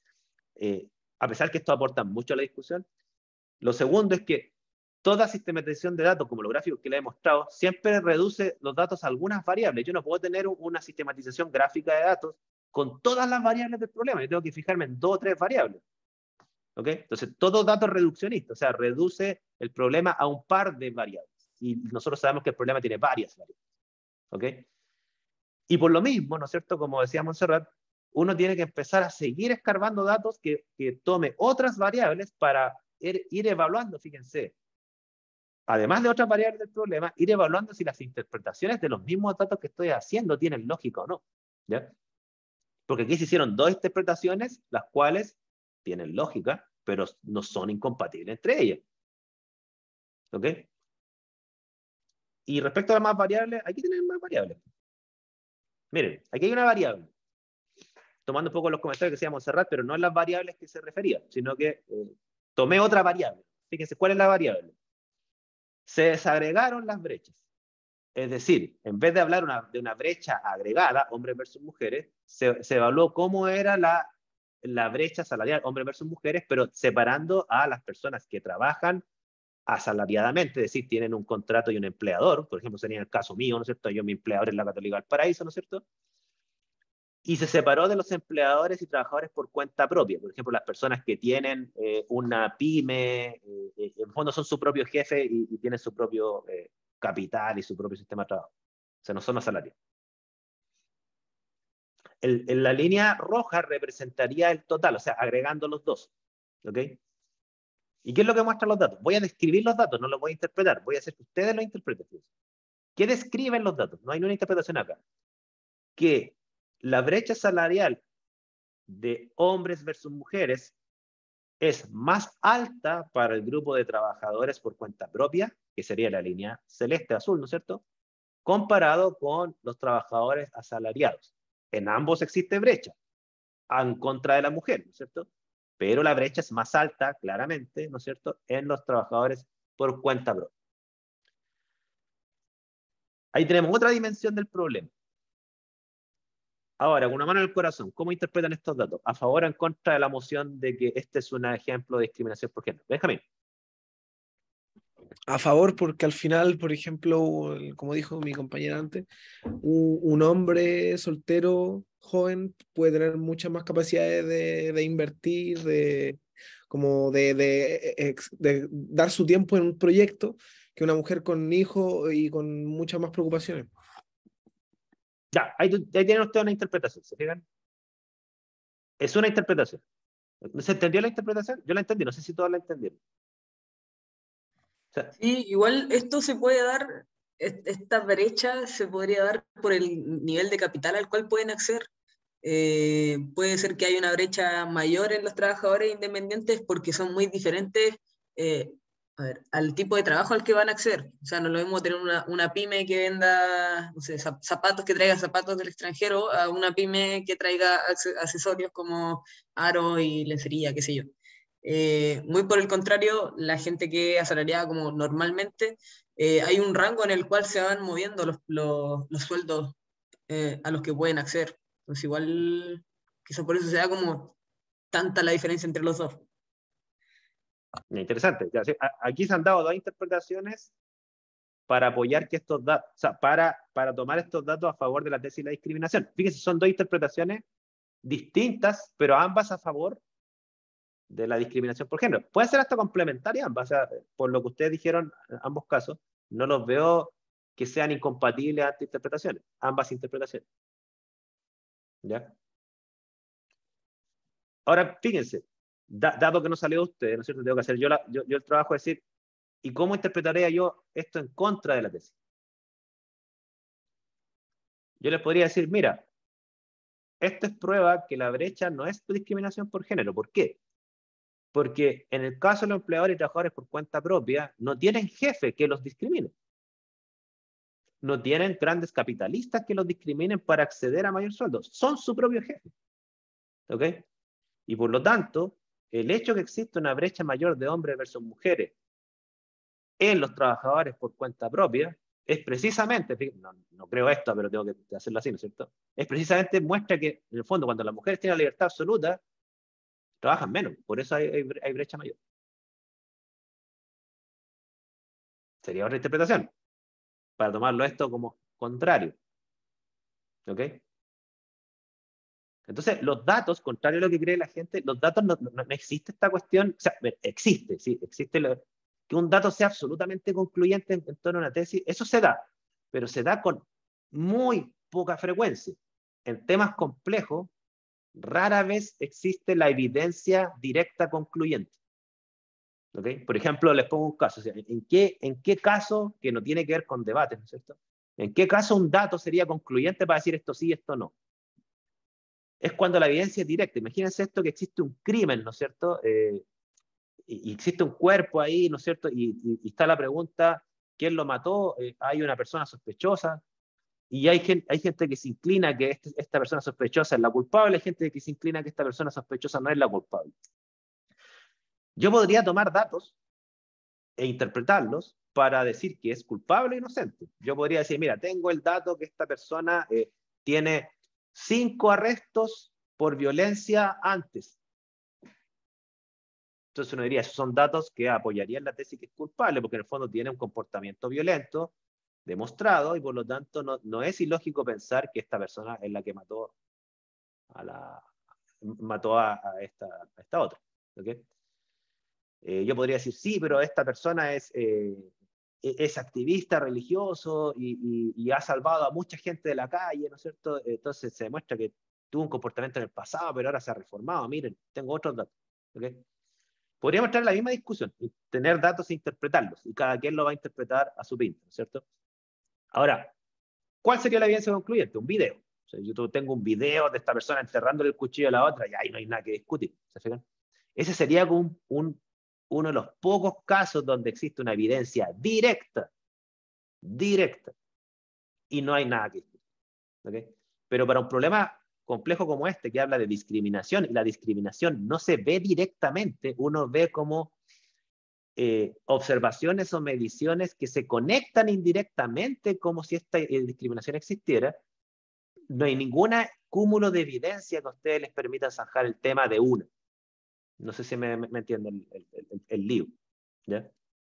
a pesar que esto aporta mucho a la discusión. Lo segundo es que toda sistematización de datos, como los gráficos que les he mostrado, siempre reduce los datos a algunas variables. Yo no puedo tener una sistematización gráfica de datos con todas las variables del problema. Yo tengo que fijarme en 2 o 3 variables. ¿Ok? Entonces, todo dato reduccionista, o sea, reduce el problema a un par de variables. Y nosotros sabemos que el problema tiene varias variables. ¿Ok? Y por lo mismo, ¿no es cierto? Como decía Montserrat, uno tiene que empezar a seguir escarbando datos que tome otras variables para ir evaluando, fíjense, además de otras variables del problema, ir evaluando si las interpretaciones de los mismos datos que estoy haciendo tienen lógica o no. ¿Ya? Porque aquí se hicieron 2 interpretaciones, las cuales tienen lógica, pero no son incompatibles entre ellas. ¿Ok? Y respecto a las más variables, aquí tienen más variables. Miren, aquí hay una variable, tomando un poco los comentarios que decía Montserrat, pero no en las variables que se refería, sino que tomé otra variable. Fíjense, ¿cuál es la variable? Se desagregaron las brechas. Es decir, en vez de hablar de una brecha agregada, hombres versus mujeres, se evaluó cómo era la brecha salarial, hombres versus mujeres, pero separando a las personas que trabajan asalariadamente, es decir, tienen un contrato y un empleador, por ejemplo, sería el caso mío, ¿no es cierto? Yo, mi empleador es la Católica del Paraíso, ¿no es cierto? Y se separó de los empleadores y trabajadores por cuenta propia. Por ejemplo, las personas que tienen una pyme, en fondo son su propio jefe y tienen su propio capital y su propio sistema de trabajo. O sea, no son asalariados. En la línea roja representaría el total, o sea, agregando los dos. ¿Ok? ¿Y qué es lo que muestran los datos? Voy a describir los datos, no los voy a interpretar. Voy a hacer que ustedes los interpreten. ¿Qué describen los datos? No hay una interpretación acá. Que la brecha salarial de hombres versus mujeres es más alta para el grupo de trabajadores por cuenta propia, que sería la línea celeste azul, ¿no es cierto? Comparado con los trabajadores asalariados. En ambos existe brecha, en contra de la mujer, ¿no es cierto? Pero la brecha es más alta, claramente, ¿no es cierto?, en los trabajadores por cuenta propia. Ahí tenemos otra dimensión del problema. Ahora, con una mano en el corazón, ¿cómo interpretan estos datos? ¿A favor o en contra de la moción de que este es un ejemplo de discriminación por género? Benjamín. A favor, porque al final, por ejemplo, como dijo mi compañera antes, un hombre soltero, joven, puede tener muchas más capacidades de invertir, de dar su tiempo en un proyecto, que una mujer con hijos y con muchas más preocupaciones. Ya, ahí tienen ustedes una interpretación, ¿se fijan? Es una interpretación. ¿Se entendió la interpretación? Yo la entendí, no sé si todos la entendieron. O sea, Sí, igual esto se puede dar, esta brecha se podría dar por el nivel de capital al cual pueden acceder. Puede ser que haya una brecha mayor en los trabajadores independientes porque son muy diferentes al tipo de trabajo al que van a acceder. O sea, no lo mismo tener una pyme que venda, no sé, zapatos, que traiga zapatos del extranjero, a una pyme que traiga accesorios como aro y lencería, qué sé yo. Muy por el contrario, la gente que es asalariada como normalmente, hay un rango en el cual se van moviendo los sueldos a los que pueden acceder. Entonces igual, quizá por eso se da como tanta la diferencia entre los dos. interesante. Ya, sí, aquí se han dado 2 interpretaciones para apoyar que estos datos, o sea, para tomar estos datos a favor de la tesis y la discriminación. Fíjense, son 2 interpretaciones distintas, pero ambas a favor de la discriminación por género. Puede ser hasta complementaria ambas, o sea, por lo que ustedes dijeron, en ambos casos, no los veo que sean incompatibles a interpretaciones, ambas interpretaciones. ¿Ya? Ahora, fíjense, dado que no salió de ustedes, ¿no es cierto? Tengo que hacer yo el trabajo de decir, ¿y cómo interpretaría yo esto en contra de la tesis? Yo les podría decir, mira, esto es prueba que la brecha no es discriminación por género. ¿Por qué? Porque en el caso de los empleadores y trabajadores por cuenta propia, no tienen jefe que los discrimine. No tienen grandes capitalistas que los discriminen para acceder a mayor sueldo. Son su propio jefe. ¿Ok? Y por lo tanto, el hecho que existe una brecha mayor de hombres versus mujeres en los trabajadores por cuenta propia es precisamente, no creo esto, pero tengo que hacerlo así, ¿no es cierto? Es precisamente muestra que, en el fondo, cuando las mujeres tienen la libertad absoluta, trabajan menos. Por eso hay brecha mayor. Sería otra interpretación, para tomarlo esto como contrario. ¿Ok? Entonces, los datos, contrario a lo que cree la gente, los datos no existe esta cuestión, o sea, existe, sí, existe que un dato sea absolutamente concluyente en torno a una tesis, eso se da, pero se da con muy poca frecuencia. En temas complejos, rara vez existe la evidencia directa concluyente. ¿Okay? Por ejemplo, les pongo un caso. O sea, ¿en qué caso, que no tiene que ver con debates, ¿no es cierto? ¿En qué caso un dato sería concluyente para decir esto sí, esto no? Es cuando la evidencia es directa. Imagínense esto, que existe un crimen, ¿no es cierto? Y existe un cuerpo ahí, ¿no es cierto? Y está la pregunta, ¿quién lo mató? Hay una persona sospechosa, y hay gente que se inclina que esta persona sospechosa es la culpable, hay gente que se inclina que esta persona sospechosa no es la culpable. Yo podría tomar datos e interpretarlos para decir que es culpable o inocente. Yo podría decir, mira, tengo el dato que esta persona tiene 5 arrestos por violencia antes. Entonces uno diría, esos son datos que apoyarían la tesis que es culpable, porque en el fondo tiene un comportamiento violento demostrado, y por lo tanto no es ilógico pensar que esta persona es la que mató a esta otra. ¿Okay? Yo podría decir, sí, pero esta persona es activista religioso y ha salvado a mucha gente de la calle, ¿no es cierto? Entonces se demuestra que tuvo un comportamiento en el pasado, pero ahora se ha reformado. Miren, tengo otros datos. ¿Okay? Podríamos traer la misma discusión, y tener datos e interpretarlos, y cada quien lo va a interpretar a su pinta, ¿no es cierto? Ahora, ¿cuál sería la evidencia concluyente? Un video. O sea, yo tengo un video de esta persona enterrándole el cuchillo a la otra, y ahí no hay nada que discutir. ¿Se fijan? Ese sería como uno de los pocos casos donde existe una evidencia directa, y no hay nada que discutir. ¿Okay? Pero para un problema complejo como este, que habla de discriminación, y la discriminación no se ve directamente, uno ve como observaciones o mediciones que se conectan indirectamente, como si esta discriminación existiera. No hay ningún cúmulo de evidencia que a ustedes les permita zanjar el tema de una. No sé si me entienden el lío. ¿Ya?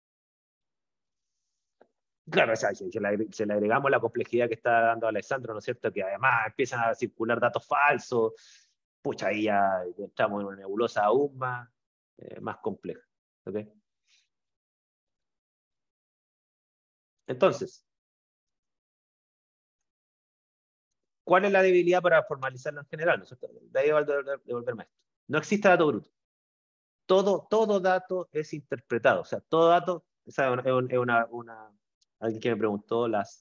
Claro, o sea, si le agregamos la complejidad que está dando Alessandro, ¿no es cierto? Que además empiezan a circular datos falsos, pucha, ahí ya entramos en una nebulosa aún más compleja. ¿Okay? Entonces, ¿cuál es la debilidad para formalizarlo en general? ¿No es cierto? De ahí va a devolverme esto. No existe dato bruto. Todo dato es interpretado. O sea, todo dato, o sea, alguien que me preguntó las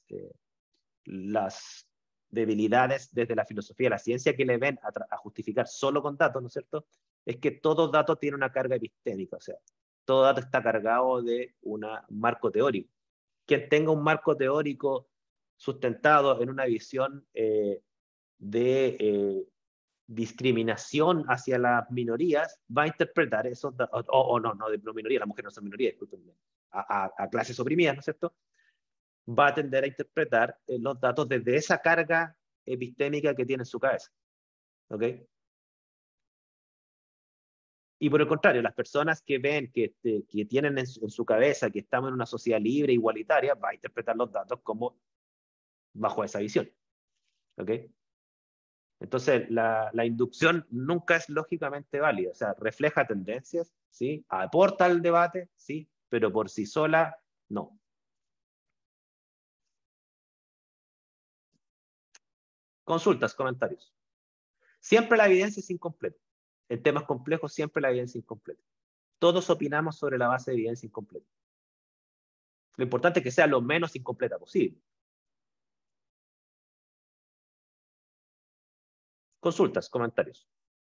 debilidades desde la filosofía de la ciencia que le ven a justificar solo con datos, ¿no es cierto? Es que todo dato tiene una carga epistémica, o sea, todo dato está cargado de un marco teórico. Quien tenga un marco teórico sustentado en una visión de discriminación hacia las minorías, va a interpretar esos datos, no de minorías, las mujeres no son minorías, disculpen, a clases oprimidas, ¿no es cierto? Va a tender a interpretar los datos desde esa carga epistémica que tiene en su cabeza. ¿Ok? Y por el contrario, las personas que ven que tienen en su cabeza que estamos en una sociedad libre, igualitaria, va a interpretar los datos como bajo esa visión. ¿Ok? Entonces, la inducción nunca es lógicamente válida. O sea, refleja tendencias, ¿sí? Aporta al debate, sí, pero por sí sola, no. Consultas, comentarios. Siempre la evidencia es incompleta. En temas complejos, siempre la evidencia es incompleta. Todos opinamos sobre la base de evidencia incompleta. Lo importante es que sea lo menos incompleta posible. Consultas, comentarios.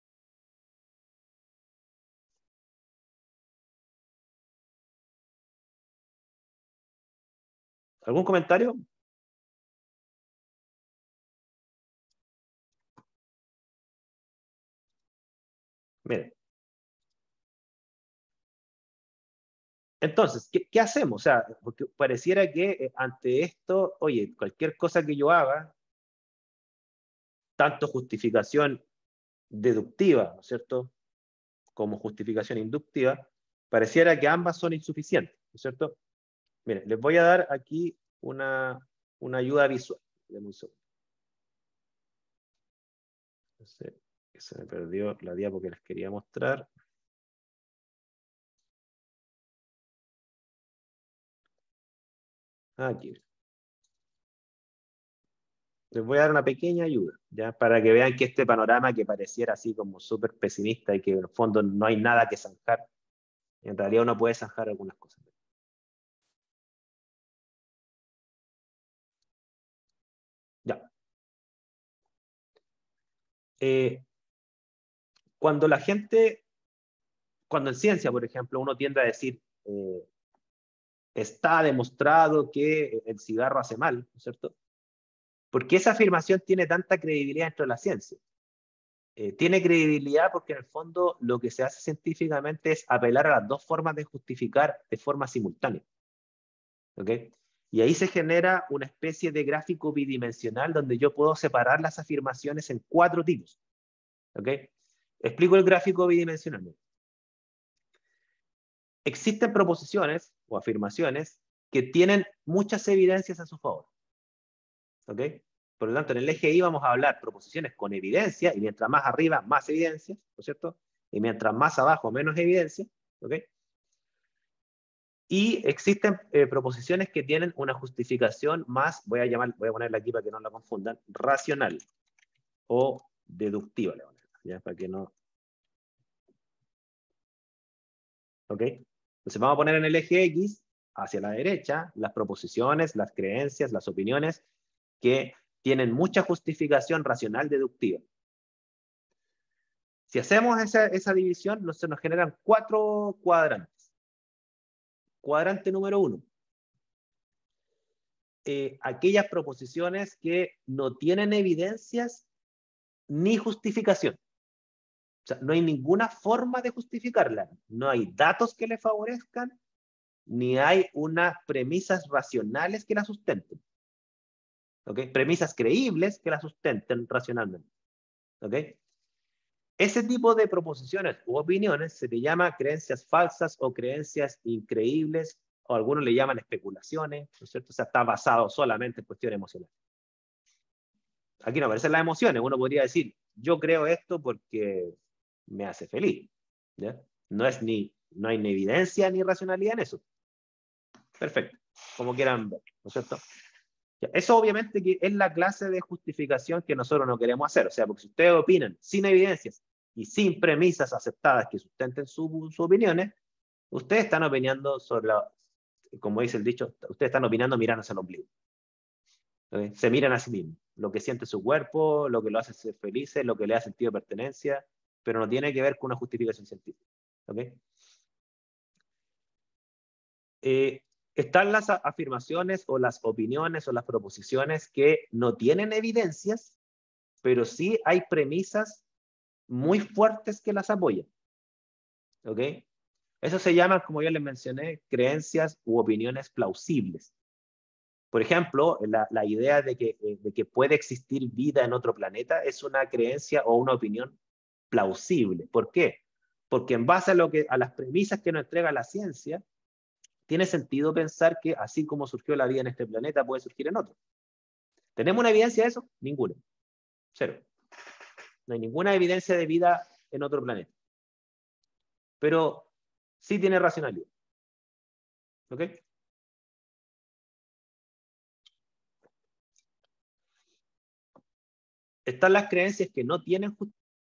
¿Algún comentario? Miren. Entonces, ¿qué hacemos? O sea, porque pareciera que ante esto, oye, cualquier cosa que yo haga, tanto justificación deductiva, ¿no es cierto?, como justificación inductiva, pareciera que ambas son insuficientes, ¿no es cierto? Miren, les voy a dar aquí una ayuda visual. Denme un segundo. Se me perdió la diapo que les quería mostrar. Aquí. Les voy a dar una pequeña ayuda, ¿ya? Para que vean que este panorama que pareciera así como súper pesimista y que en el fondo no hay nada que zanjar, en realidad uno puede zanjar algunas cosas. Ya. Cuando en ciencia, por ejemplo, uno tiende a decir, está demostrado que el cigarro hace mal, ¿no es cierto? ¿Por qué esa afirmación tiene tanta credibilidad dentro de la ciencia? Tiene credibilidad porque en el fondo lo que se hace científicamente es apelar a las dos formas de justificar de forma simultánea. ¿Ok? Y ahí se genera una especie de gráfico bidimensional donde yo puedo separar las afirmaciones en 4 tipos. ¿Ok? Explico el gráfico bidimensional. Existen proposiciones o afirmaciones que tienen muchas evidencias a su favor. ¿Ok? Por lo tanto, en el eje Y vamos a hablar proposiciones con evidencia, y mientras más arriba, más evidencia, ¿no es cierto? Y mientras más abajo, menos evidencia. ¿Ok? Y existen proposiciones que tienen una justificación más, voy a ponerla aquí para que no la confundan, racional o deductiva, ¿ya? Para que no. ¿Ok? Entonces vamos a poner en el eje X, hacia la derecha, las proposiciones, las creencias, las opiniones que tienen mucha justificación racional deductiva. Si hacemos esa división, se nos generan 4 cuadrantes. Cuadrante número 1. Aquellas proposiciones que no tienen evidencias ni justificación. O sea, no hay ninguna forma de justificarla. No hay datos que le favorezcan, ni hay unas premisas racionales que la sustenten. ¿Ok? Premisas creíbles que la sustenten racionalmente. ¿Ok? Ese tipo de proposiciones u opiniones se le llama creencias falsas o creencias increíbles, o algunos le llaman especulaciones, ¿no es cierto? O sea, está basado solamente en cuestiones emocionales. Aquí no aparecen las emociones. Uno podría decir, yo creo esto porque me hace feliz. ¿Ya? No hay ni evidencia ni racionalidad en eso. Perfecto, como quieran ver, ¿no es cierto? Eso obviamente que es la clase de justificación que nosotros no queremos hacer. O sea, porque si ustedes opinan sin evidencias y sin premisas aceptadas que sustenten sus opiniones, ustedes están opinando sobre como dice el dicho, ustedes están opinando mirándose al ombligo. ¿Okay? Se miran a sí mismos, lo que siente su cuerpo, lo que lo hace ser felices, lo que le da sentido de pertenencia, pero no tiene que ver con una justificación científica. ¿Okay? Están las afirmaciones o las opiniones o las proposiciones que no tienen evidencias, pero sí hay premisas muy fuertes que las apoyan. ¿Ok? Eso se llama, como ya les mencioné, creencias u opiniones plausibles. Por ejemplo, la idea de que puede existir vida en otro planeta es una creencia o una opinión plausible. ¿Por qué? Porque en base a las premisas que nos entrega la ciencia, tiene sentido pensar que así como surgió la vida en este planeta, puede surgir en otro. ¿Tenemos una evidencia de eso? Ninguna. Cero. No hay ninguna evidencia de vida en otro planeta. Pero sí tiene racionalidad. ¿Ok? Están las creencias que no tienen justicia.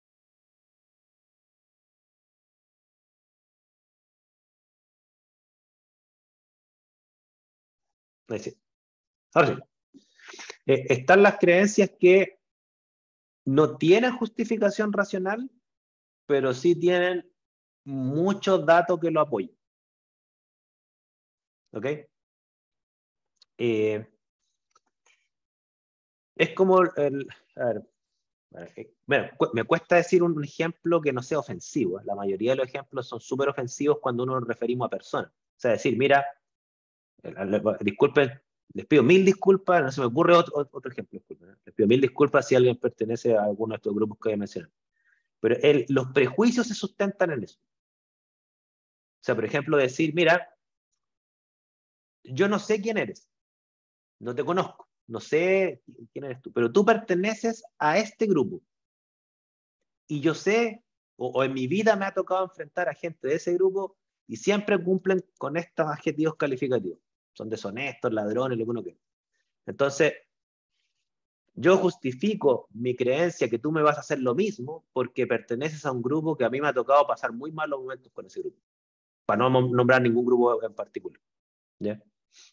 Ahora sí. Están las creencias que no tienen justificación racional, pero sí tienen muchos datos que lo apoyan. ¿Ok? Es como a ver, bueno, me cuesta decir un ejemplo que no sea ofensivo. La mayoría de los ejemplos son súper ofensivos cuando nos referimos a personas. O sea, decir, mira, disculpen, les pido 1000 disculpas, no se me ocurre otro ejemplo. Disculpen, les pido 1000 disculpas si alguien pertenece a alguno de estos grupos que voy a mencionar. Pero los prejuicios se sustentan en eso. O sea, por ejemplo, decir, mira, yo no sé quién eres, no te conozco, no sé quién eres tú, pero tú perteneces a este grupo. Y yo sé, o en mi vida me ha tocado enfrentar a gente de ese grupo y siempre cumplen con estos adjetivos calificativos. Son deshonestos, ladrones, lo que uno quiera. Entonces, yo justifico mi creencia que tú me vas a hacer lo mismo porque perteneces a un grupo que a mí me ha tocado pasar muy malos momentos con ese grupo. Para no nombrar ningún grupo en particular. ¿Ya?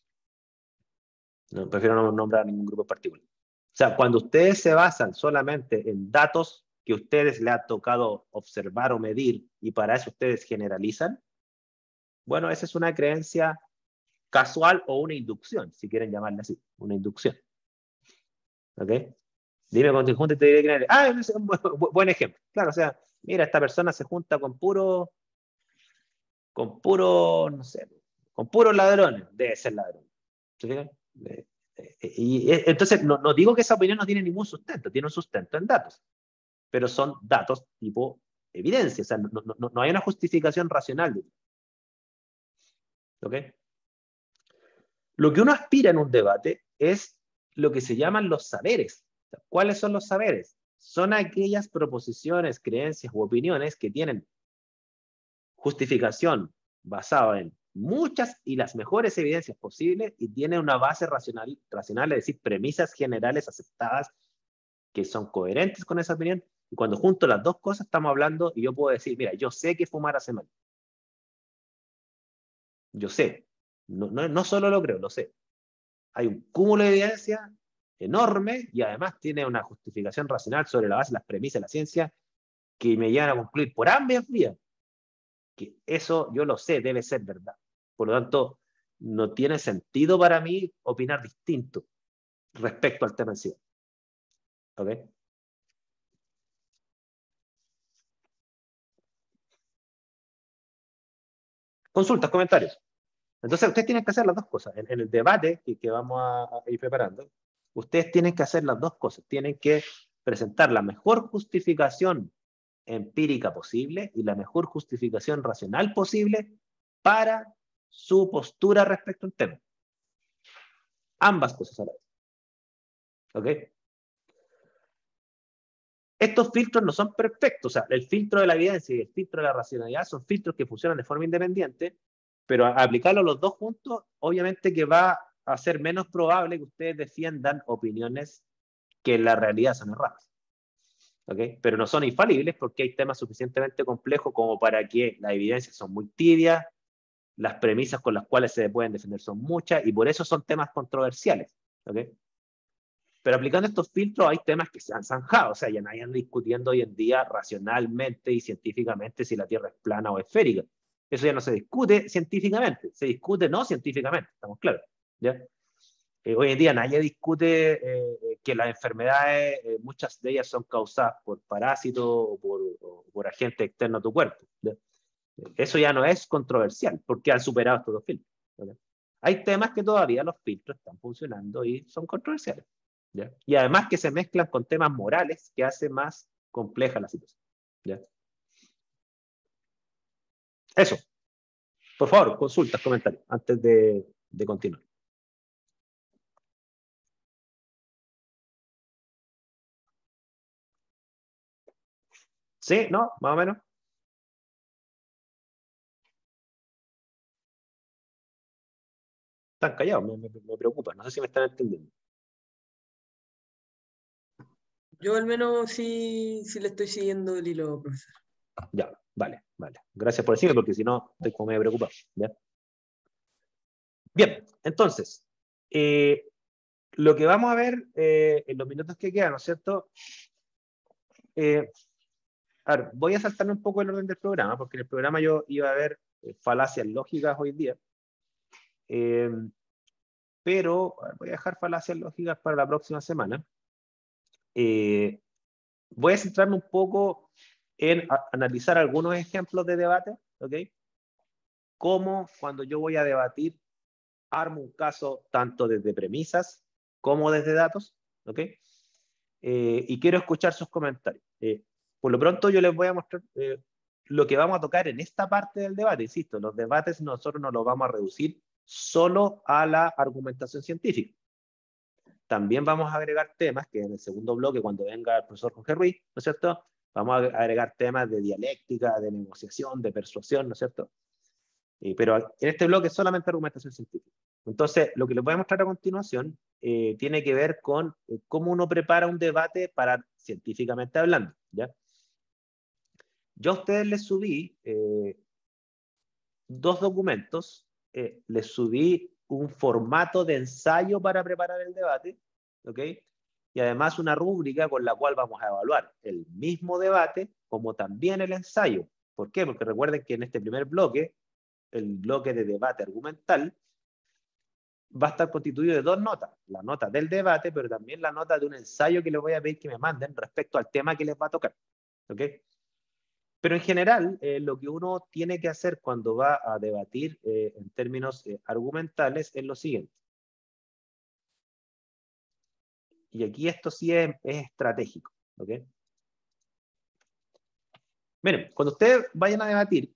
No, prefiero no nombrar ningún grupo en particular. O sea, cuando ustedes se basan solamente en datos que a ustedes les ha tocado observar o medir y para eso ustedes generalizan, bueno, esa es una creencia casual o una inducción, si quieren llamarla así, una inducción. ¿Ok? Dime contingente y te diré quién eres. Ah, es un buen ejemplo. Claro, o sea, mira, esta persona se junta con puro, no sé, con puros ladrones. Debe ser ladrón. ¿Se fijan? Entonces, no digo que esa opinión no tiene ningún sustento, tiene un sustento en datos, pero son datos tipo evidencia, o sea, no hay una justificación racional. ¿Ok? Lo que uno aspira en un debate es lo que se llaman los saberes. ¿Cuáles son los saberes? Son aquellas proposiciones, creencias u opiniones que tienen justificación basada en muchas y las mejores evidencias posibles y tienen una base racional, es decir, premisas generales aceptadas que son coherentes con esa opinión. Y cuando junto las dos cosas estamos hablando y yo puedo decir, mira, yo sé que fumar hace mal. Yo sé. No solo lo creo, lo sé. Hay un cúmulo de evidencia enorme y además tiene una justificación racional sobre la base de las premisas de la ciencia que me llevan a concluir por ambas vías que eso yo lo sé, debe ser verdad. Por lo tanto, no tiene sentido para mí opinar distinto respecto al tema en sí. ¿Ok? Consultas, comentarios. Entonces, ustedes tienen que hacer las dos cosas. En el debate que vamos a ir preparando, ustedes tienen que hacer las dos cosas. Tienen que presentar la mejor justificación empírica posible y la mejor justificación racional posible para su postura respecto al tema. Ambas cosas a la vez. ¿Ok? Estos filtros no son perfectos. O sea, el filtro de la evidencia y el filtro de la racionalidad son filtros que funcionan de forma independiente, pero aplicarlo a los dos juntos, obviamente que va a ser menos probable que ustedes defiendan opiniones que en la realidad son erradas. ¿Okay? Pero no son infalibles porque hay temas suficientemente complejos como para que las evidencias son muy tibias, las premisas con las cuales se pueden defender son muchas y por eso son temas controversiales. ¿Okay? Pero aplicando estos filtros hay temas que se han zanjado, o sea, ya nadie anda discutiendo hoy en día racionalmente y científicamente si la Tierra es plana o esférica. Eso ya no se discute científicamente, se discute no científicamente, estamos claros. ¿Ya? Hoy en día nadie discute que las enfermedades, muchas de ellas son causadas por parásitos o por agentes externos a tu cuerpo. ¿Ya? Eso ya no es controversial, porque han superado estos dos filtros. ¿Ya? Hay temas que todavía los filtros están funcionando y son controversiales. ¿Ya? Y además que se mezclan con temas morales que hace más compleja la situación. ¿Ya? Eso. Por favor, consultas, comentarios, antes de continuar. ¿Sí? ¿No? ¿Más o menos? Están callados, me preocupa. No sé si me están entendiendo. Yo al menos sí le estoy siguiendo el hilo, profesor. Ya, vale. Gracias por decirme, porque si no, estoy como medio preocupado. ¿Ya? Bien, entonces, lo que vamos a ver en los minutos que quedan, ¿no es cierto? A ver, voy a saltarme un poco el orden del programa, porque en el programa yo iba a ver falacias lógicas hoy día. Pero voy a dejar falacias lógicas para la próxima semana. Voy a centrarme un poco en analizar algunos ejemplos de debate, ¿ok? Como cuando yo voy a debatir, armo un caso tanto desde premisas como desde datos, ¿ok? Y quiero escuchar sus comentarios. Por lo pronto yo les voy a mostrar lo que vamos a tocar en esta parte del debate. Insisto, los debates nosotros no los vamos a reducir solo a la argumentación científica. También vamos a agregar temas que en el segundo bloque, cuando venga el profesor Jorge Ruiz, ¿no es cierto?, Vamos a agregar temas de dialéctica, de negociación, de persuasión, ¿no es cierto? Pero en este bloque es solamente argumentación científica. Entonces, lo que les voy a mostrar a continuación tiene que ver con cómo uno prepara un debate para científicamente hablando, ¿ya? Yo a ustedes les subí dos documentos, les subí un formato de ensayo para preparar el debate, ¿ok? Y además una rúbrica con la cual vamos a evaluar el mismo debate como también el ensayo. ¿Por qué? Porque recuerden que en este primer bloque, el bloque de debate argumental, va a estar constituido de dos notas. La nota del debate, pero también la nota de un ensayo que les voy a pedir que me manden respecto al tema que les va a tocar, ¿ok? Pero en general, lo que uno tiene que hacer cuando va a debatir en términos argumentales es lo siguiente. Y aquí esto sí es estratégico, ¿ok? Miren, cuando ustedes vayan a debatir,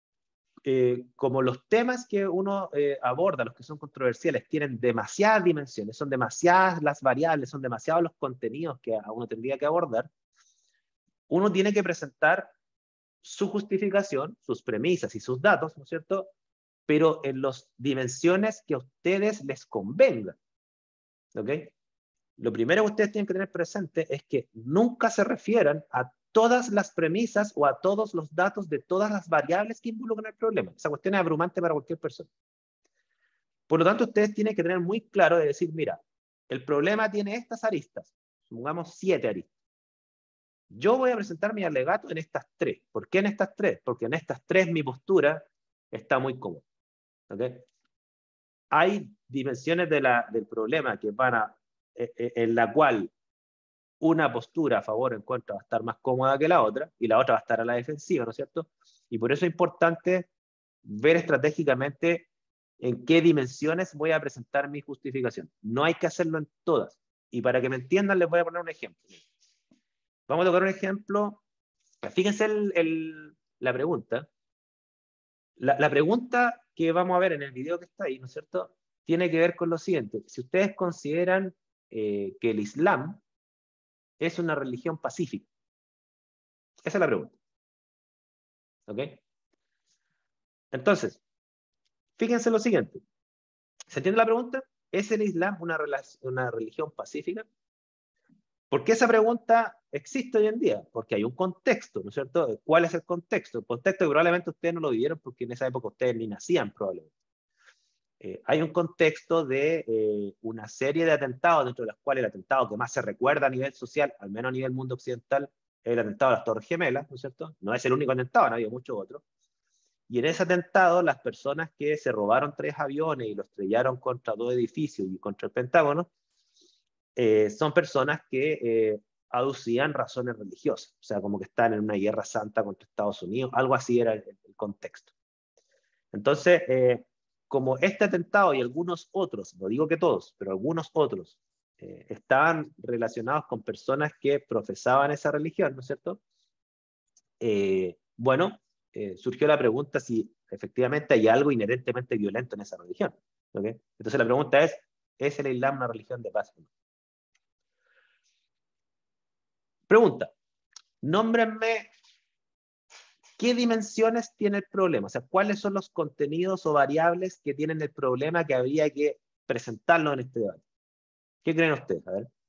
como los temas que uno aborda, los que son controversiales, tienen demasiadas dimensiones, son demasiadas las variables, son demasiados los contenidos que a uno tendría que abordar, uno tiene que presentar su justificación, sus premisas y sus datos, ¿no es cierto? Pero en las dimensiones que a ustedes les convenga, ¿ok? Lo primero que ustedes tienen que tener presente es que nunca se refieran a todas las premisas o a todos los datos de todas las variables que involucran el problema. Esa cuestión es abrumante para cualquier persona. Por lo tanto, ustedes tienen que tener muy claro de decir, mira, el problema tiene estas aristas, supongamos 7 aristas. Yo voy a presentar mi alegato en estas 3. ¿Por qué en estas 3? Porque en estas 3 mi postura está muy cómoda. ¿Okay? Hay dimensiones del problema que van a, en la cual una postura a favor o en contra va a estar más cómoda que la otra, y la otra va a estar a la defensiva, ¿no es cierto? Y por eso es importante ver estratégicamente en qué dimensiones voy a presentar mi justificación. No hay que hacerlo en todas. Y para que me entiendan, les voy a poner un ejemplo. Vamos a tocar un ejemplo. Fíjense la pregunta. La pregunta que vamos a ver en el video que está ahí, ¿no es cierto?, tiene que ver con lo siguiente. Si ustedes consideran que el Islam es una religión pacífica. Esa es la pregunta. ¿Ok? Entonces, fíjense lo siguiente. ¿Se entiende la pregunta? ¿Es el Islam una religión pacífica? ¿Por qué esa pregunta existe hoy en día? Porque hay un contexto, ¿no es cierto? ¿Cuál es el contexto? El contexto que probablemente ustedes no lo vivieron porque en esa época ustedes ni nacían probablemente. Hay un contexto de una serie de atentados, dentro de los cuales el atentado que más se recuerda a nivel social, al menos a nivel mundo occidental, es el atentado de las Torres Gemelas, ¿no es cierto? No es el único atentado, han habido muchos otros. Y en ese atentado, las personas que se robaron 3 aviones y los estrellaron contra 2 edificios y contra el Pentágono, son personas que aducían razones religiosas, o sea, como que están en una guerra santa contra Estados Unidos, algo así era el contexto. Entonces, como este atentado y algunos otros, no digo que todos, pero algunos otros, estaban relacionados con personas que profesaban esa religión, ¿no es cierto? Bueno, surgió la pregunta si efectivamente hay algo inherentemente violento en esa religión. ¿Okay? Entonces la pregunta ¿es el Islam una religión de paz? Pregunta, nómbrenme qué dimensiones tiene el problema, o sea, cuáles son los contenidos o variables que tienen el problema que habría que presentarlo en este debate. ¿Qué creen ustedes?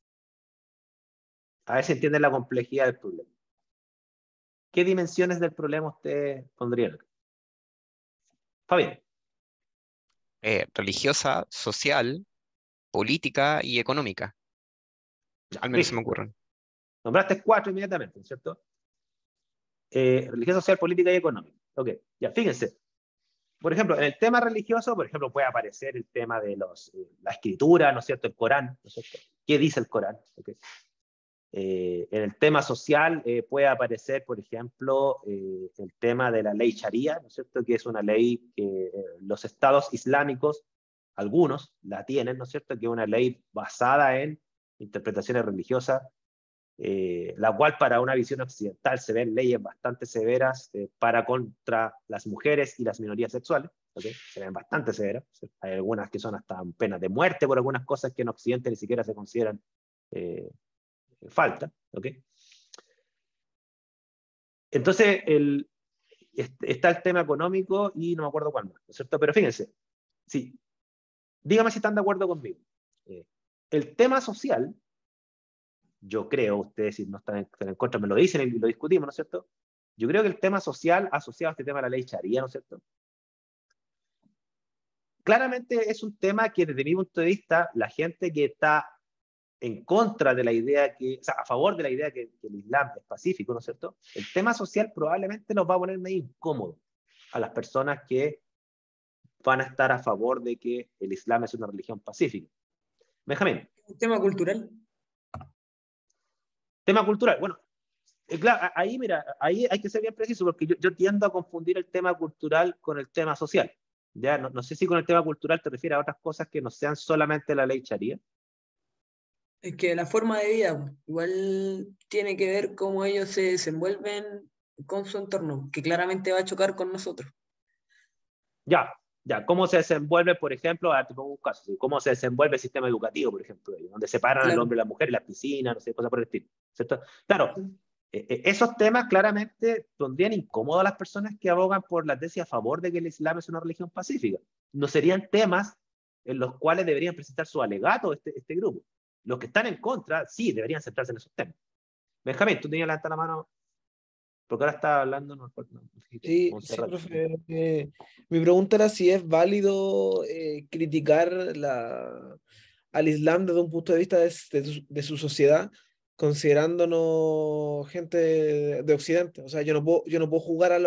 A ver si entienden la complejidad del problema. ¿Qué dimensiones del problema ustedes pondrían? Fabián. Religiosa, social, política y económica. Al menos se me ocurren. Nombraste 4 inmediatamente, ¿no es cierto? Religión, social, política y económica. Ok, ya, fíjense. Por ejemplo, en el tema religioso, por ejemplo, puede aparecer el tema de la escritura, ¿no es cierto? El Corán, ¿no es cierto? ¿Qué dice el Corán? Okay. En el tema social puede aparecer, por ejemplo, el tema de la ley Sharia, ¿no es cierto? Que es una ley que los estados islámicos, algunos la tienen, ¿no es cierto? Que es una ley basada en interpretaciones religiosas, la cual para una visión occidental se ven leyes bastante severas para contra las mujeres y las minorías sexuales, ¿okay? Se ven bastante severas. Hay algunas que son hasta penas de muerte por algunas cosas que en Occidente ni siquiera se consideran falta, ¿ok? Entonces, está el tema económico y no me acuerdo cuándo, ¿no es cierto? Pero fíjense, sí, dígame si están de acuerdo conmigo. El tema social, yo creo, ustedes si no están en contra me lo dicen y lo discutimos, ¿no es cierto? Yo creo que el tema social asociado a este tema de la ley Sharia, ¿no es cierto? Claramente es un tema que desde mi punto de vista, la gente que está en contra de la idea o sea, a favor de la idea que el Islam es pacífico, ¿no es cierto? El tema social probablemente nos va a poner medio incómodo a las personas que van a estar a favor de que el Islam es una religión pacífica. Benjamín. Un tema cultural. Tema cultural. Bueno, claro, ahí, mira, ahí hay que ser bien preciso porque yo tiendo a confundir el tema cultural con el tema social. Ya, no sé si con el tema cultural te refieres a otras cosas que no sean solamente la ley Sharia. Es que la forma de vida igual tiene que ver cómo ellos se desenvuelven con su entorno, que claramente va a chocar con nosotros. Ya, ¿cómo se desenvuelve, por ejemplo, te pongo un caso, ¿sí? ¿Cómo se desenvuelve el sistema educativo, por ejemplo, donde separan al hombre y la mujer en las piscinas, no sé, cosas por el estilo, ¿cierto? Claro, esos temas claramente pondrían incómodo a las personas que abogan por la tesis a favor de que el Islam es una religión pacífica. No serían temas en los cuales deberían presentar su alegato este grupo. Los que están en contra, sí, deberían centrarse en esos temas. Benjamín, tú tenías la mano, porque ahora estaba hablando, no, Sí, profe. Mi pregunta era si es válido criticar al Islam desde un punto de vista de su sociedad, considerándonos gente de Occidente. O sea, yo no puedo jugar a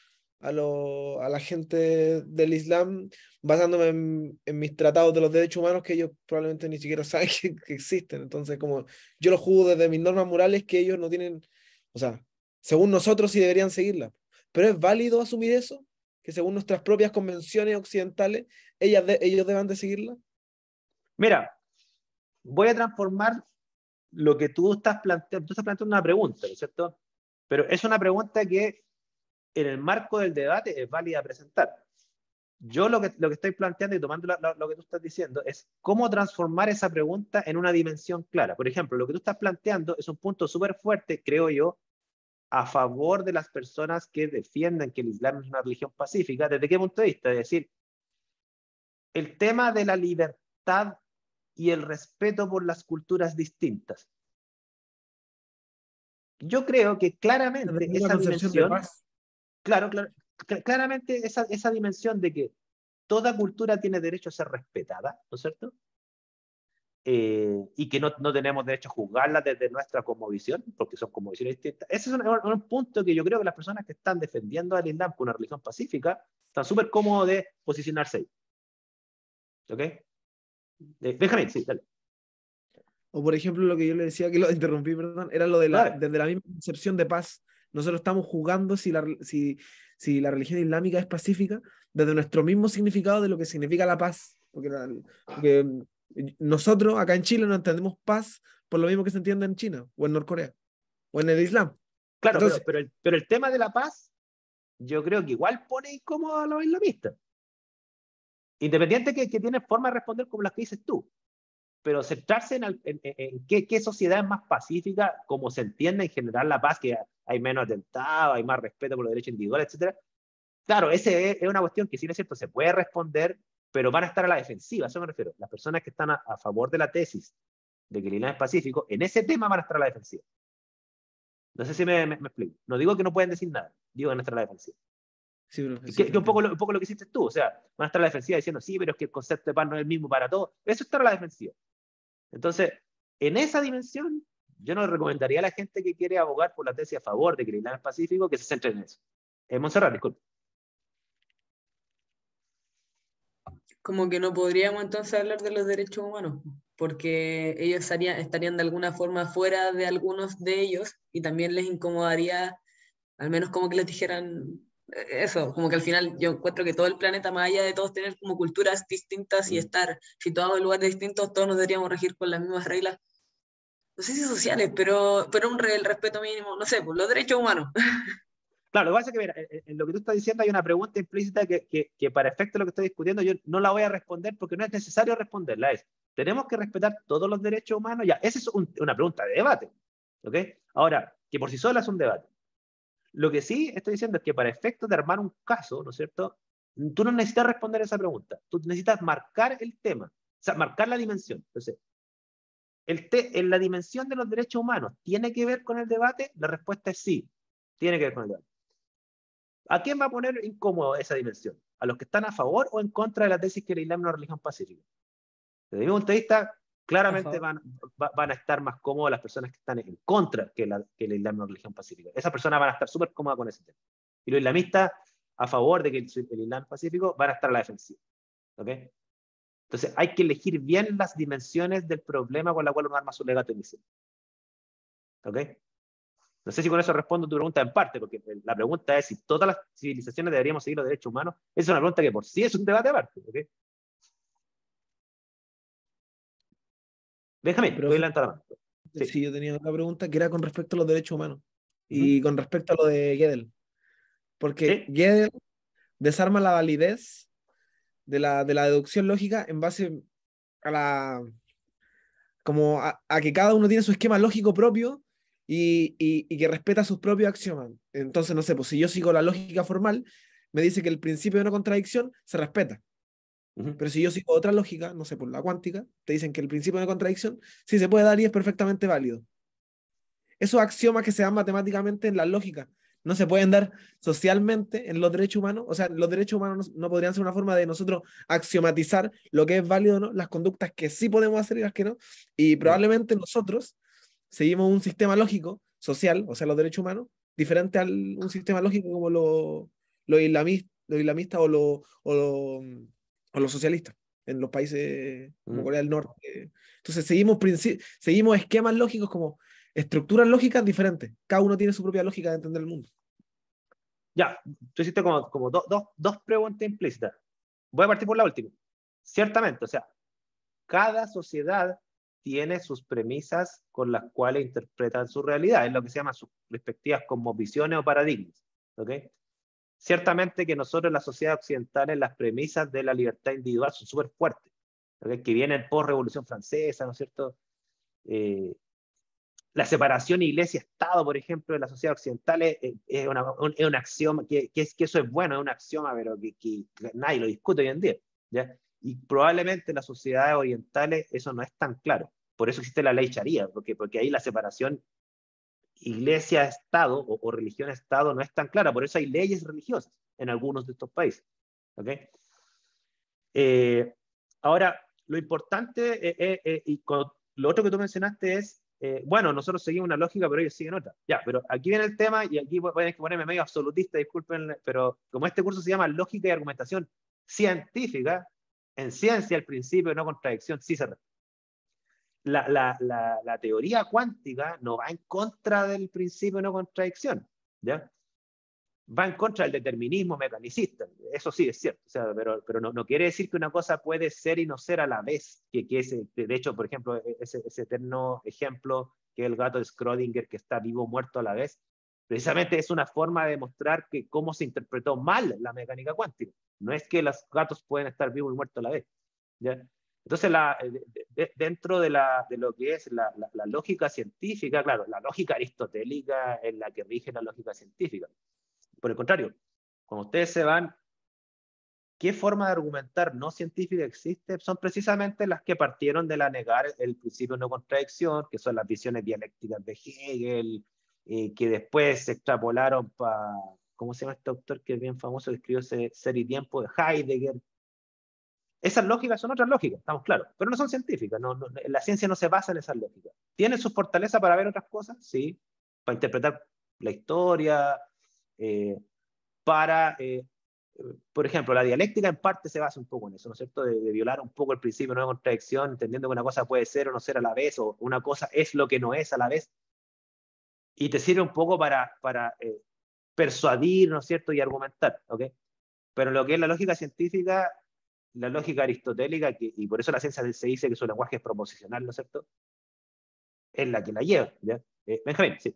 la gente del Islam basándome en mis tratados de los derechos humanos que ellos probablemente ni siquiera saben que existen. Entonces, como yo lo juzgo desde mis normas morales que ellos no tienen, o sea, según nosotros sí deberían seguirlas. Pero es válido asumir eso, que según nuestras propias convenciones occidentales, ellos deban de seguirla. Mira, voy a transformar lo que tú estás planteando. Tú estás planteando una pregunta, ¿no es cierto? Pero es una pregunta que en el marco del debate es válida presentar. Yo lo que estoy planteando y tomando lo que tú estás diciendo es cómo transformar esa pregunta en una dimensión clara. Por ejemplo, lo que tú estás planteando es un punto súper fuerte, creo yo, a favor de las personas que defienden que el Islam es una religión pacífica. ¿Desde qué punto de vista? Es decir, el tema de la libertad y el respeto por las culturas distintas. Yo creo que claramente esa dimensión, claramente esa dimensión de que toda cultura tiene derecho a ser respetada, ¿no es cierto? Y que no tenemos derecho a juzgarla desde nuestra cosmovisión, porque son cosmovisiones distintas. Ese es un punto que yo creo que las personas que están defendiendo al Islam como una religión pacífica están súper cómodos de posicionarse ahí. ¿Ok? Benjamín, sí, dale. O por ejemplo, lo que yo le decía, que lo interrumpí, perdón, era lo de desde la misma concepción de paz. Nosotros estamos jugando si la religión islámica es pacífica desde nuestro mismo significado de lo que significa la paz. Porque nosotros acá en Chile no entendemos paz por lo mismo que se entiende en China, o en Norcorea, o en el Islam. Claro, entonces, pero el tema de la paz, yo creo que igual pone incómodo a los islamistas. Independiente que tienen forma de responder como las que dices tú. Pero centrarse en qué sociedad es más pacífica, como se entiende en general la paz, que hay menos atentados, hay más respeto por los derechos individuales, etc. Claro, esa es una cuestión que sí es cierto, se puede responder, pero van a estar a la defensiva, a eso me refiero. Las personas que están a favor de la tesis de que el Islam es pacífico, en ese tema van a estar a la defensiva. No sé si me explico. No digo que no pueden decir nada, digo que van a estar a la defensiva. Sí, profe, que un poco lo que hiciste tú, o sea, van a estar a la defensiva diciendo, sí, pero es que el concepto de paz no es el mismo para todos. Eso es estar a la defensiva. Entonces, en esa dimensión, yo no recomendaría a la gente que quiere abogar por la tesis a favor de que el Islam es pacífico que se centre en eso. Montserrat, disculpe. Como que no podríamos entonces hablar de los derechos humanos, porque ellos estarían de alguna forma fuera de algunos de ellos y también les incomodaría, al menos como que les dijeran eso, como que al final yo encuentro que todo el planeta, más allá de todos tener como culturas distintas y estar situados en lugares distintos, todos nos deberíamos regir con las mismas reglas, no sé si sociales, pero el respeto mínimo, no sé, por los derechos humanos. Claro, lo que pasa es que, mira, en lo que tú estás diciendo hay una pregunta implícita que para efecto de lo que estoy discutiendo yo no la voy a responder porque no es necesario responderla. ¿Tenemos que respetar todos los derechos humanos? Ya, esa es una pregunta de debate. ¿Ok? Ahora, que por sí sola es un debate. Lo que sí estoy diciendo es que para efectos de armar un caso, ¿no es cierto? Tú no necesitas responder esa pregunta. Tú necesitas marcar el tema, o sea, marcar la dimensión. Entonces, en la dimensión de los derechos humanos, ¿tiene que ver con el debate? La respuesta es sí, tiene que ver con el debate. ¿A quién va a poner incómodo esa dimensión? ¿A los que están a favor o en contra de la tesis que el Islam es una religión pacífica? Desde mi punto de vista, claramente van a estar más cómodos las personas que están en contra que el Islam es una religión pacífica. Esas personas van a estar súper cómodas con ese tema. Y los islamistas, a favor de que el Islam es pacífico, van a estar a la defensiva. ¿Ok? Entonces, hay que elegir bien las dimensiones del problema con la cual uno arma su legato inicial. ¿Ok? No sé si con eso respondo tu pregunta en parte, porque la pregunta es si todas las civilizaciones deberíamos seguir los derechos humanos. Esa es una pregunta que por sí es un debate aparte. ¿Ok? Déjame, Pero estoy levantando la mano. Sí. sí, yo tenía otra pregunta que era con respecto a los derechos humanos y Ujú. con respecto a lo de Gödel. Porque ¿Sí? Gödel desarma la validez de la deducción lógica en base a a que cada uno tiene su esquema lógico propio y que respeta sus propios axiomas. Entonces, no sé, pues si yo sigo la lógica formal, me dice que el principio de no contradicción se respeta. Ujú. Pero si yo sigo otra lógica, no sé, por la cuántica, te dicen que el principio de no contradicción sí se puede dar y es perfectamente válido. Esos axiomas que se dan matemáticamente en la lógica no se pueden dar socialmente en los derechos humanos. O sea, los derechos humanos no podrían ser una forma de nosotros axiomatizar lo que es válido o no, las conductas que sí podemos hacer y las que no. Y probablemente nosotros seguimos un sistema lógico social, o sea, los derechos humanos, diferente a un sistema lógico como los islamistas o los socialistas en los países como Corea del Norte. Entonces seguimos esquemas lógicos como estructuras lógicas diferentes. Cada uno tiene su propia lógica de entender el mundo. Ya, tú hiciste como dos preguntas implícitas. Voy a partir por la última. Ciertamente, o sea, cada sociedad tiene sus premisas con las cuales interpretan su realidad, es lo que se llama sus respectivas cosmovisiones o paradigmas. ¿Ok? Ciertamente que nosotros en la sociedad occidental las premisas de la libertad individual son súper fuertes, ¿ok? Que vienen por Revolución Francesa, ¿no es cierto? La separación iglesia-estado, por ejemplo, en la sociedad occidental es un axioma, que eso es bueno, es un axioma, pero que nadie lo discute hoy en día, ¿ya? Y probablemente en las sociedades orientales eso no es tan claro. Por eso existe la ley Sharia, porque ahí la separación iglesia-estado o religión-estado no es tan clara. Por eso hay leyes religiosas en algunos de estos países. ¿Okay? Ahora, lo importante, y lo otro que tú mencionaste es, bueno, nosotros seguimos una lógica, pero ellos siguen otra. Ya, pero aquí viene el tema, y aquí voy a tener que ponerme medio absolutista, disculpen, pero como este curso se llama Lógica y Argumentación Científica, en ciencia el principio de no contradicción sí se respeta. La teoría cuántica no va en contra del principio de no contradicción, ¿ya? Va en contra del determinismo mecanicista, eso sí es cierto, o sea, pero no quiere decir que una cosa puede ser y no ser a la vez, de hecho, por ejemplo, ese eterno ejemplo que es el gato de Schrödinger que está vivo o muerto a la vez, precisamente es una forma de demostrar que cómo se interpretó mal la mecánica cuántica, no es que los gatos pueden estar vivos y muertos a la vez, ¿ya? Entonces, dentro de lo que es la lógica científica, claro, la lógica aristotélica es la que rige la lógica científica. Por el contrario, cuando ustedes se van, ¿qué forma de argumentar no científica existe? Son precisamente las que partieron de la negar el principio de no contradicción, que son las visiones dialécticas de Hegel, que después se extrapolaron para, ¿cómo se llama este autor que es bien famoso, que escribió Ser y Tiempo, de Heidegger? Esas lógicas son otras lógicas, estamos claros, pero no son científicas. La ciencia no se basa en esas lógicas. ¿Tiene su fortaleza para ver otras cosas? Sí, para interpretar la historia, por ejemplo, la dialéctica en parte se basa un poco en eso, ¿no es cierto? De violar un poco el principio de no contradicción, entendiendo que una cosa puede ser o no ser a la vez, o una cosa es lo que no es a la vez, y te sirve un poco para persuadir, ¿no es cierto? Y argumentar, ¿ok? Pero lo que es la lógica científica, la lógica aristotélica, y por eso la ciencia se dice que su lenguaje es proposicional, ¿no es cierto? Es la que la lleva, ¿ya? Benjamín, sí.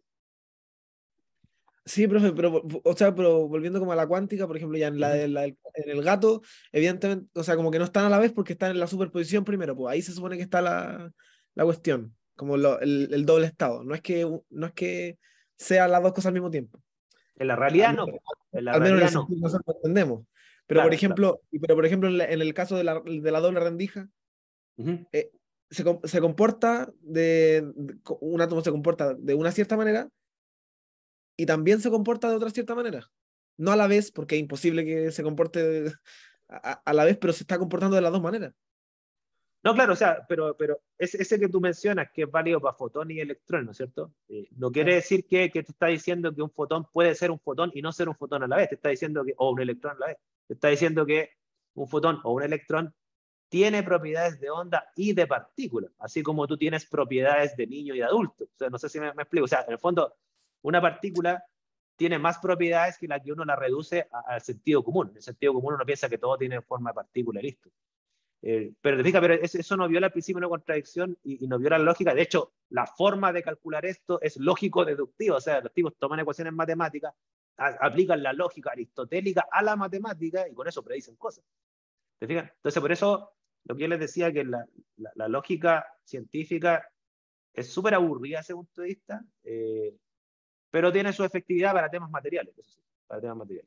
Sí, profe, pero volviendo como a la cuántica, por ejemplo, ya en el gato, evidentemente, o sea, como que no están a la vez porque están en la superposición primero, pues ahí se supone que está la cuestión, como el doble estado, no es que sean las dos cosas al mismo tiempo. En la realidad no. En la Al menos en realidad el no. sentido que nosotros entendemos. Pero, Claro, por ejemplo, en el caso de la doble rendija, Ujú. se comporta un átomo se comporta de una cierta manera y también se comporta de otra cierta manera. No a la vez, porque es imposible que se comporte a la vez, pero se está comportando de las dos maneras. No, claro, o sea, pero ese que tú mencionas, que es válido para fotones y electrones, ¿no es cierto? No quiere Claro. decir que te está diciendo que un fotón puede ser un fotón y no ser un fotón a la vez. Te está diciendo que, o un electrón a la vez. Te está diciendo que un fotón o un electrón tiene propiedades de onda y de partícula, así como tú tienes propiedades de niño y de adulto. O sea, no sé si me explico. O sea, en el fondo, una partícula tiene más propiedades que la que uno la reduce al sentido común. En el sentido común uno piensa que todo tiene forma de partícula y listo. Pero te fijas, pero eso no viola el principio de una contradicción y no viola la lógica. De hecho, la forma de calcular esto es lógico-deductiva. O sea, los tipos toman ecuaciones matemáticas, aplican la lógica aristotélica a la matemática y con eso predicen cosas. ¿Te fijas? Entonces, por eso, lo que yo les decía, que la lógica científica es súper aburrida desde ese punto de vista, pero tiene su efectividad para temas materiales, eso sí, para temas materiales.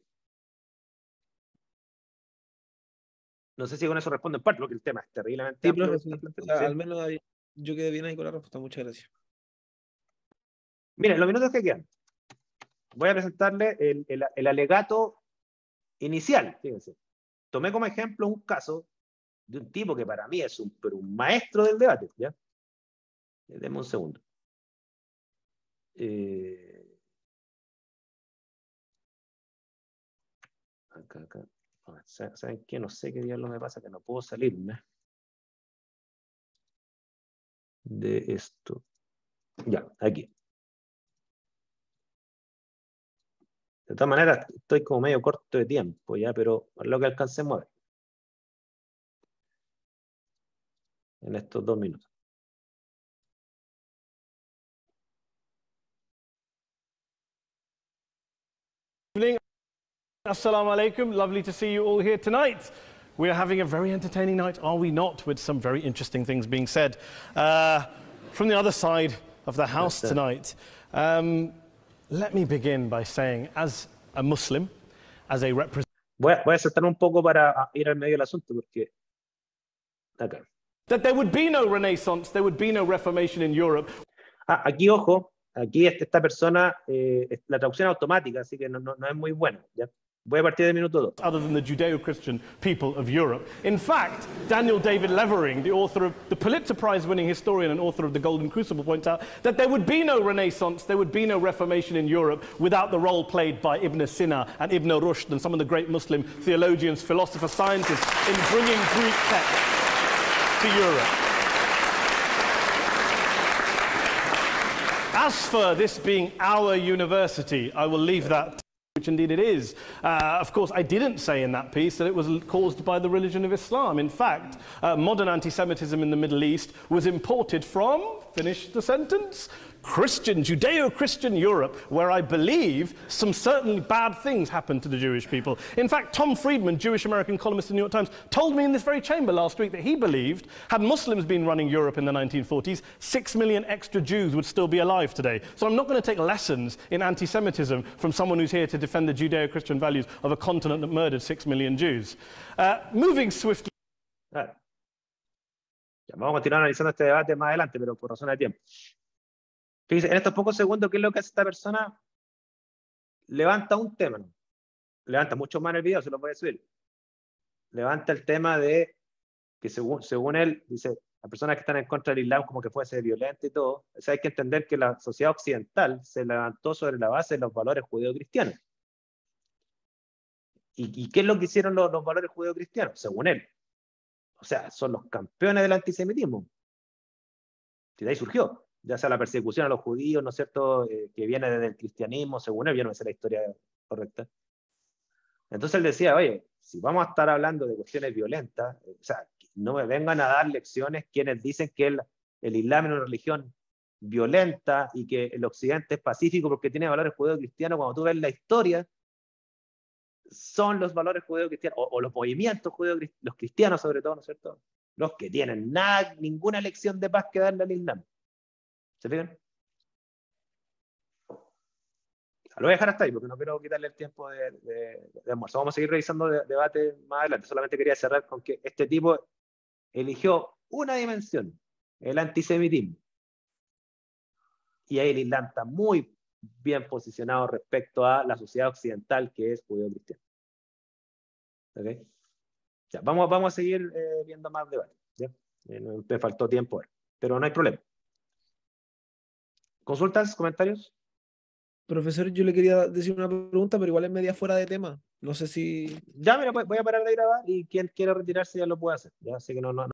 No sé si con eso respondo en parte, porque el tema es terriblemente Sí, amplio. profe, sí. O sea, ¿Sí? al menos yo quedé bien ahí con la respuesta. Muchas gracias. Miren, los minutos que quedan. Voy a presentarle el alegato inicial. Fíjense. Tomé como ejemplo un caso de un tipo que para mí es un maestro del debate. ¿Ya? Deme un segundo. Acá. ¿Saben qué? No sé qué diablos me pasa, que no puedo salirme de esto. Ya, aquí. De todas maneras, estoy como medio corto de tiempo, ya, pero lo que alcancemos a ver en estos 2 minutos. Evening. Assalamu alaikum. Lovely to see you all here tonight. We are having a very entertaining night, are we not? With some very interesting things being said. From the other side of the house tonight, let me begin by saying, as a Muslim, as a representative. Voy a saltar un poco para ir al medio del asunto, porque acá. That there would be no Renaissance, there would be no Reformation in Europe. Aquí, ojo, aquí esta persona, la traducción automática, así que no es muy buena. ¿Ya? Voy a partir del minuto 2. Other than the Judeo-Christian people of Europe. In fact, Daniel David Levering, the author of the Pulitzer Prize-winning historian and author of The Golden Crucible, points out that there would be no Renaissance, there would be no Reformation in Europe without the role played by Ibn Sina and Ibn Rushd and some of the great Muslim theologians, philosophers, scientists in bringing Greek texts to Europe. As for this being our university, I will leave that, which indeed it is. Of course, I didn't say in that piece that it was caused by the religion of Islam. In fact, modern anti-Semitism in the Middle East was imported from, finish the sentence, Judeo-Christian Europe, where I believe some certainly bad things happened to the Jewish people. In fact, Tom Friedman, Jewish-American columnist in the New York Times, told me in this very chamber last week that he believed, had Muslims been running Europe in the 1940s, 6 million extra Jews would still be alive today. So I'm not going to take lessons in anti-Semitism from someone who's here to defend the Judeo-Christian values of a continent that murdered 6 million Jews. Moving swiftly. Ya, vamos a continuar analizando este debate más adelante, pero por razones de tiempo. Fíjense, en estos pocos segundos, ¿qué es lo que hace esta persona? Levanta un tema, ¿no? Levanta mucho más en el video, se lo voy a subir. Levanta el tema de que según él, dice, las personas que están en contra del Islam como que fuese violenta y todo. O sea, hay que entender que la sociedad occidental se levantó sobre la base de los valores judeocristianos. ¿Y qué es lo que hicieron los valores judeocristianos? Según él. O sea, son los campeones del antisemitismo. Y de ahí surgió. Ya sea la persecución a los judíos, ¿no es cierto?, que viene desde el cristianismo, según él, yo no sé la historia correcta. Entonces él decía, oye, si vamos a estar hablando de cuestiones violentas, o sea, no me vengan a dar lecciones quienes dicen que el Islam es una religión violenta y que el Occidente es pacífico porque tiene valores judeocristianos. Cuando tú ves la historia, son los valores judeocristianos, o los movimientos judeocristianos, los cristianos sobre todo, ¿no es cierto?, los que tienen ninguna lección de paz que darle al Islam. ¿Se fijan? Lo voy a dejar hasta ahí porque no quiero quitarle el tiempo de almuerzo. Vamos a seguir revisando debate más adelante. Solamente quería cerrar con que este tipo eligió una dimensión, el antisemitismo. Y ahí el Islam está muy bien posicionado respecto a la sociedad occidental que es judeo-cristiana. ¿Okay? Ya, vamos a seguir viendo más debate. ¿Ya? Me faltó tiempo, pero no hay problema. ¿Consultas, comentarios? Profesor, yo le quería decir una pregunta, pero igual es media fuera de tema. No sé si... Ya, mira, voy a parar de grabar y quien quiera retirarse ya lo puede hacer. Ya sé que no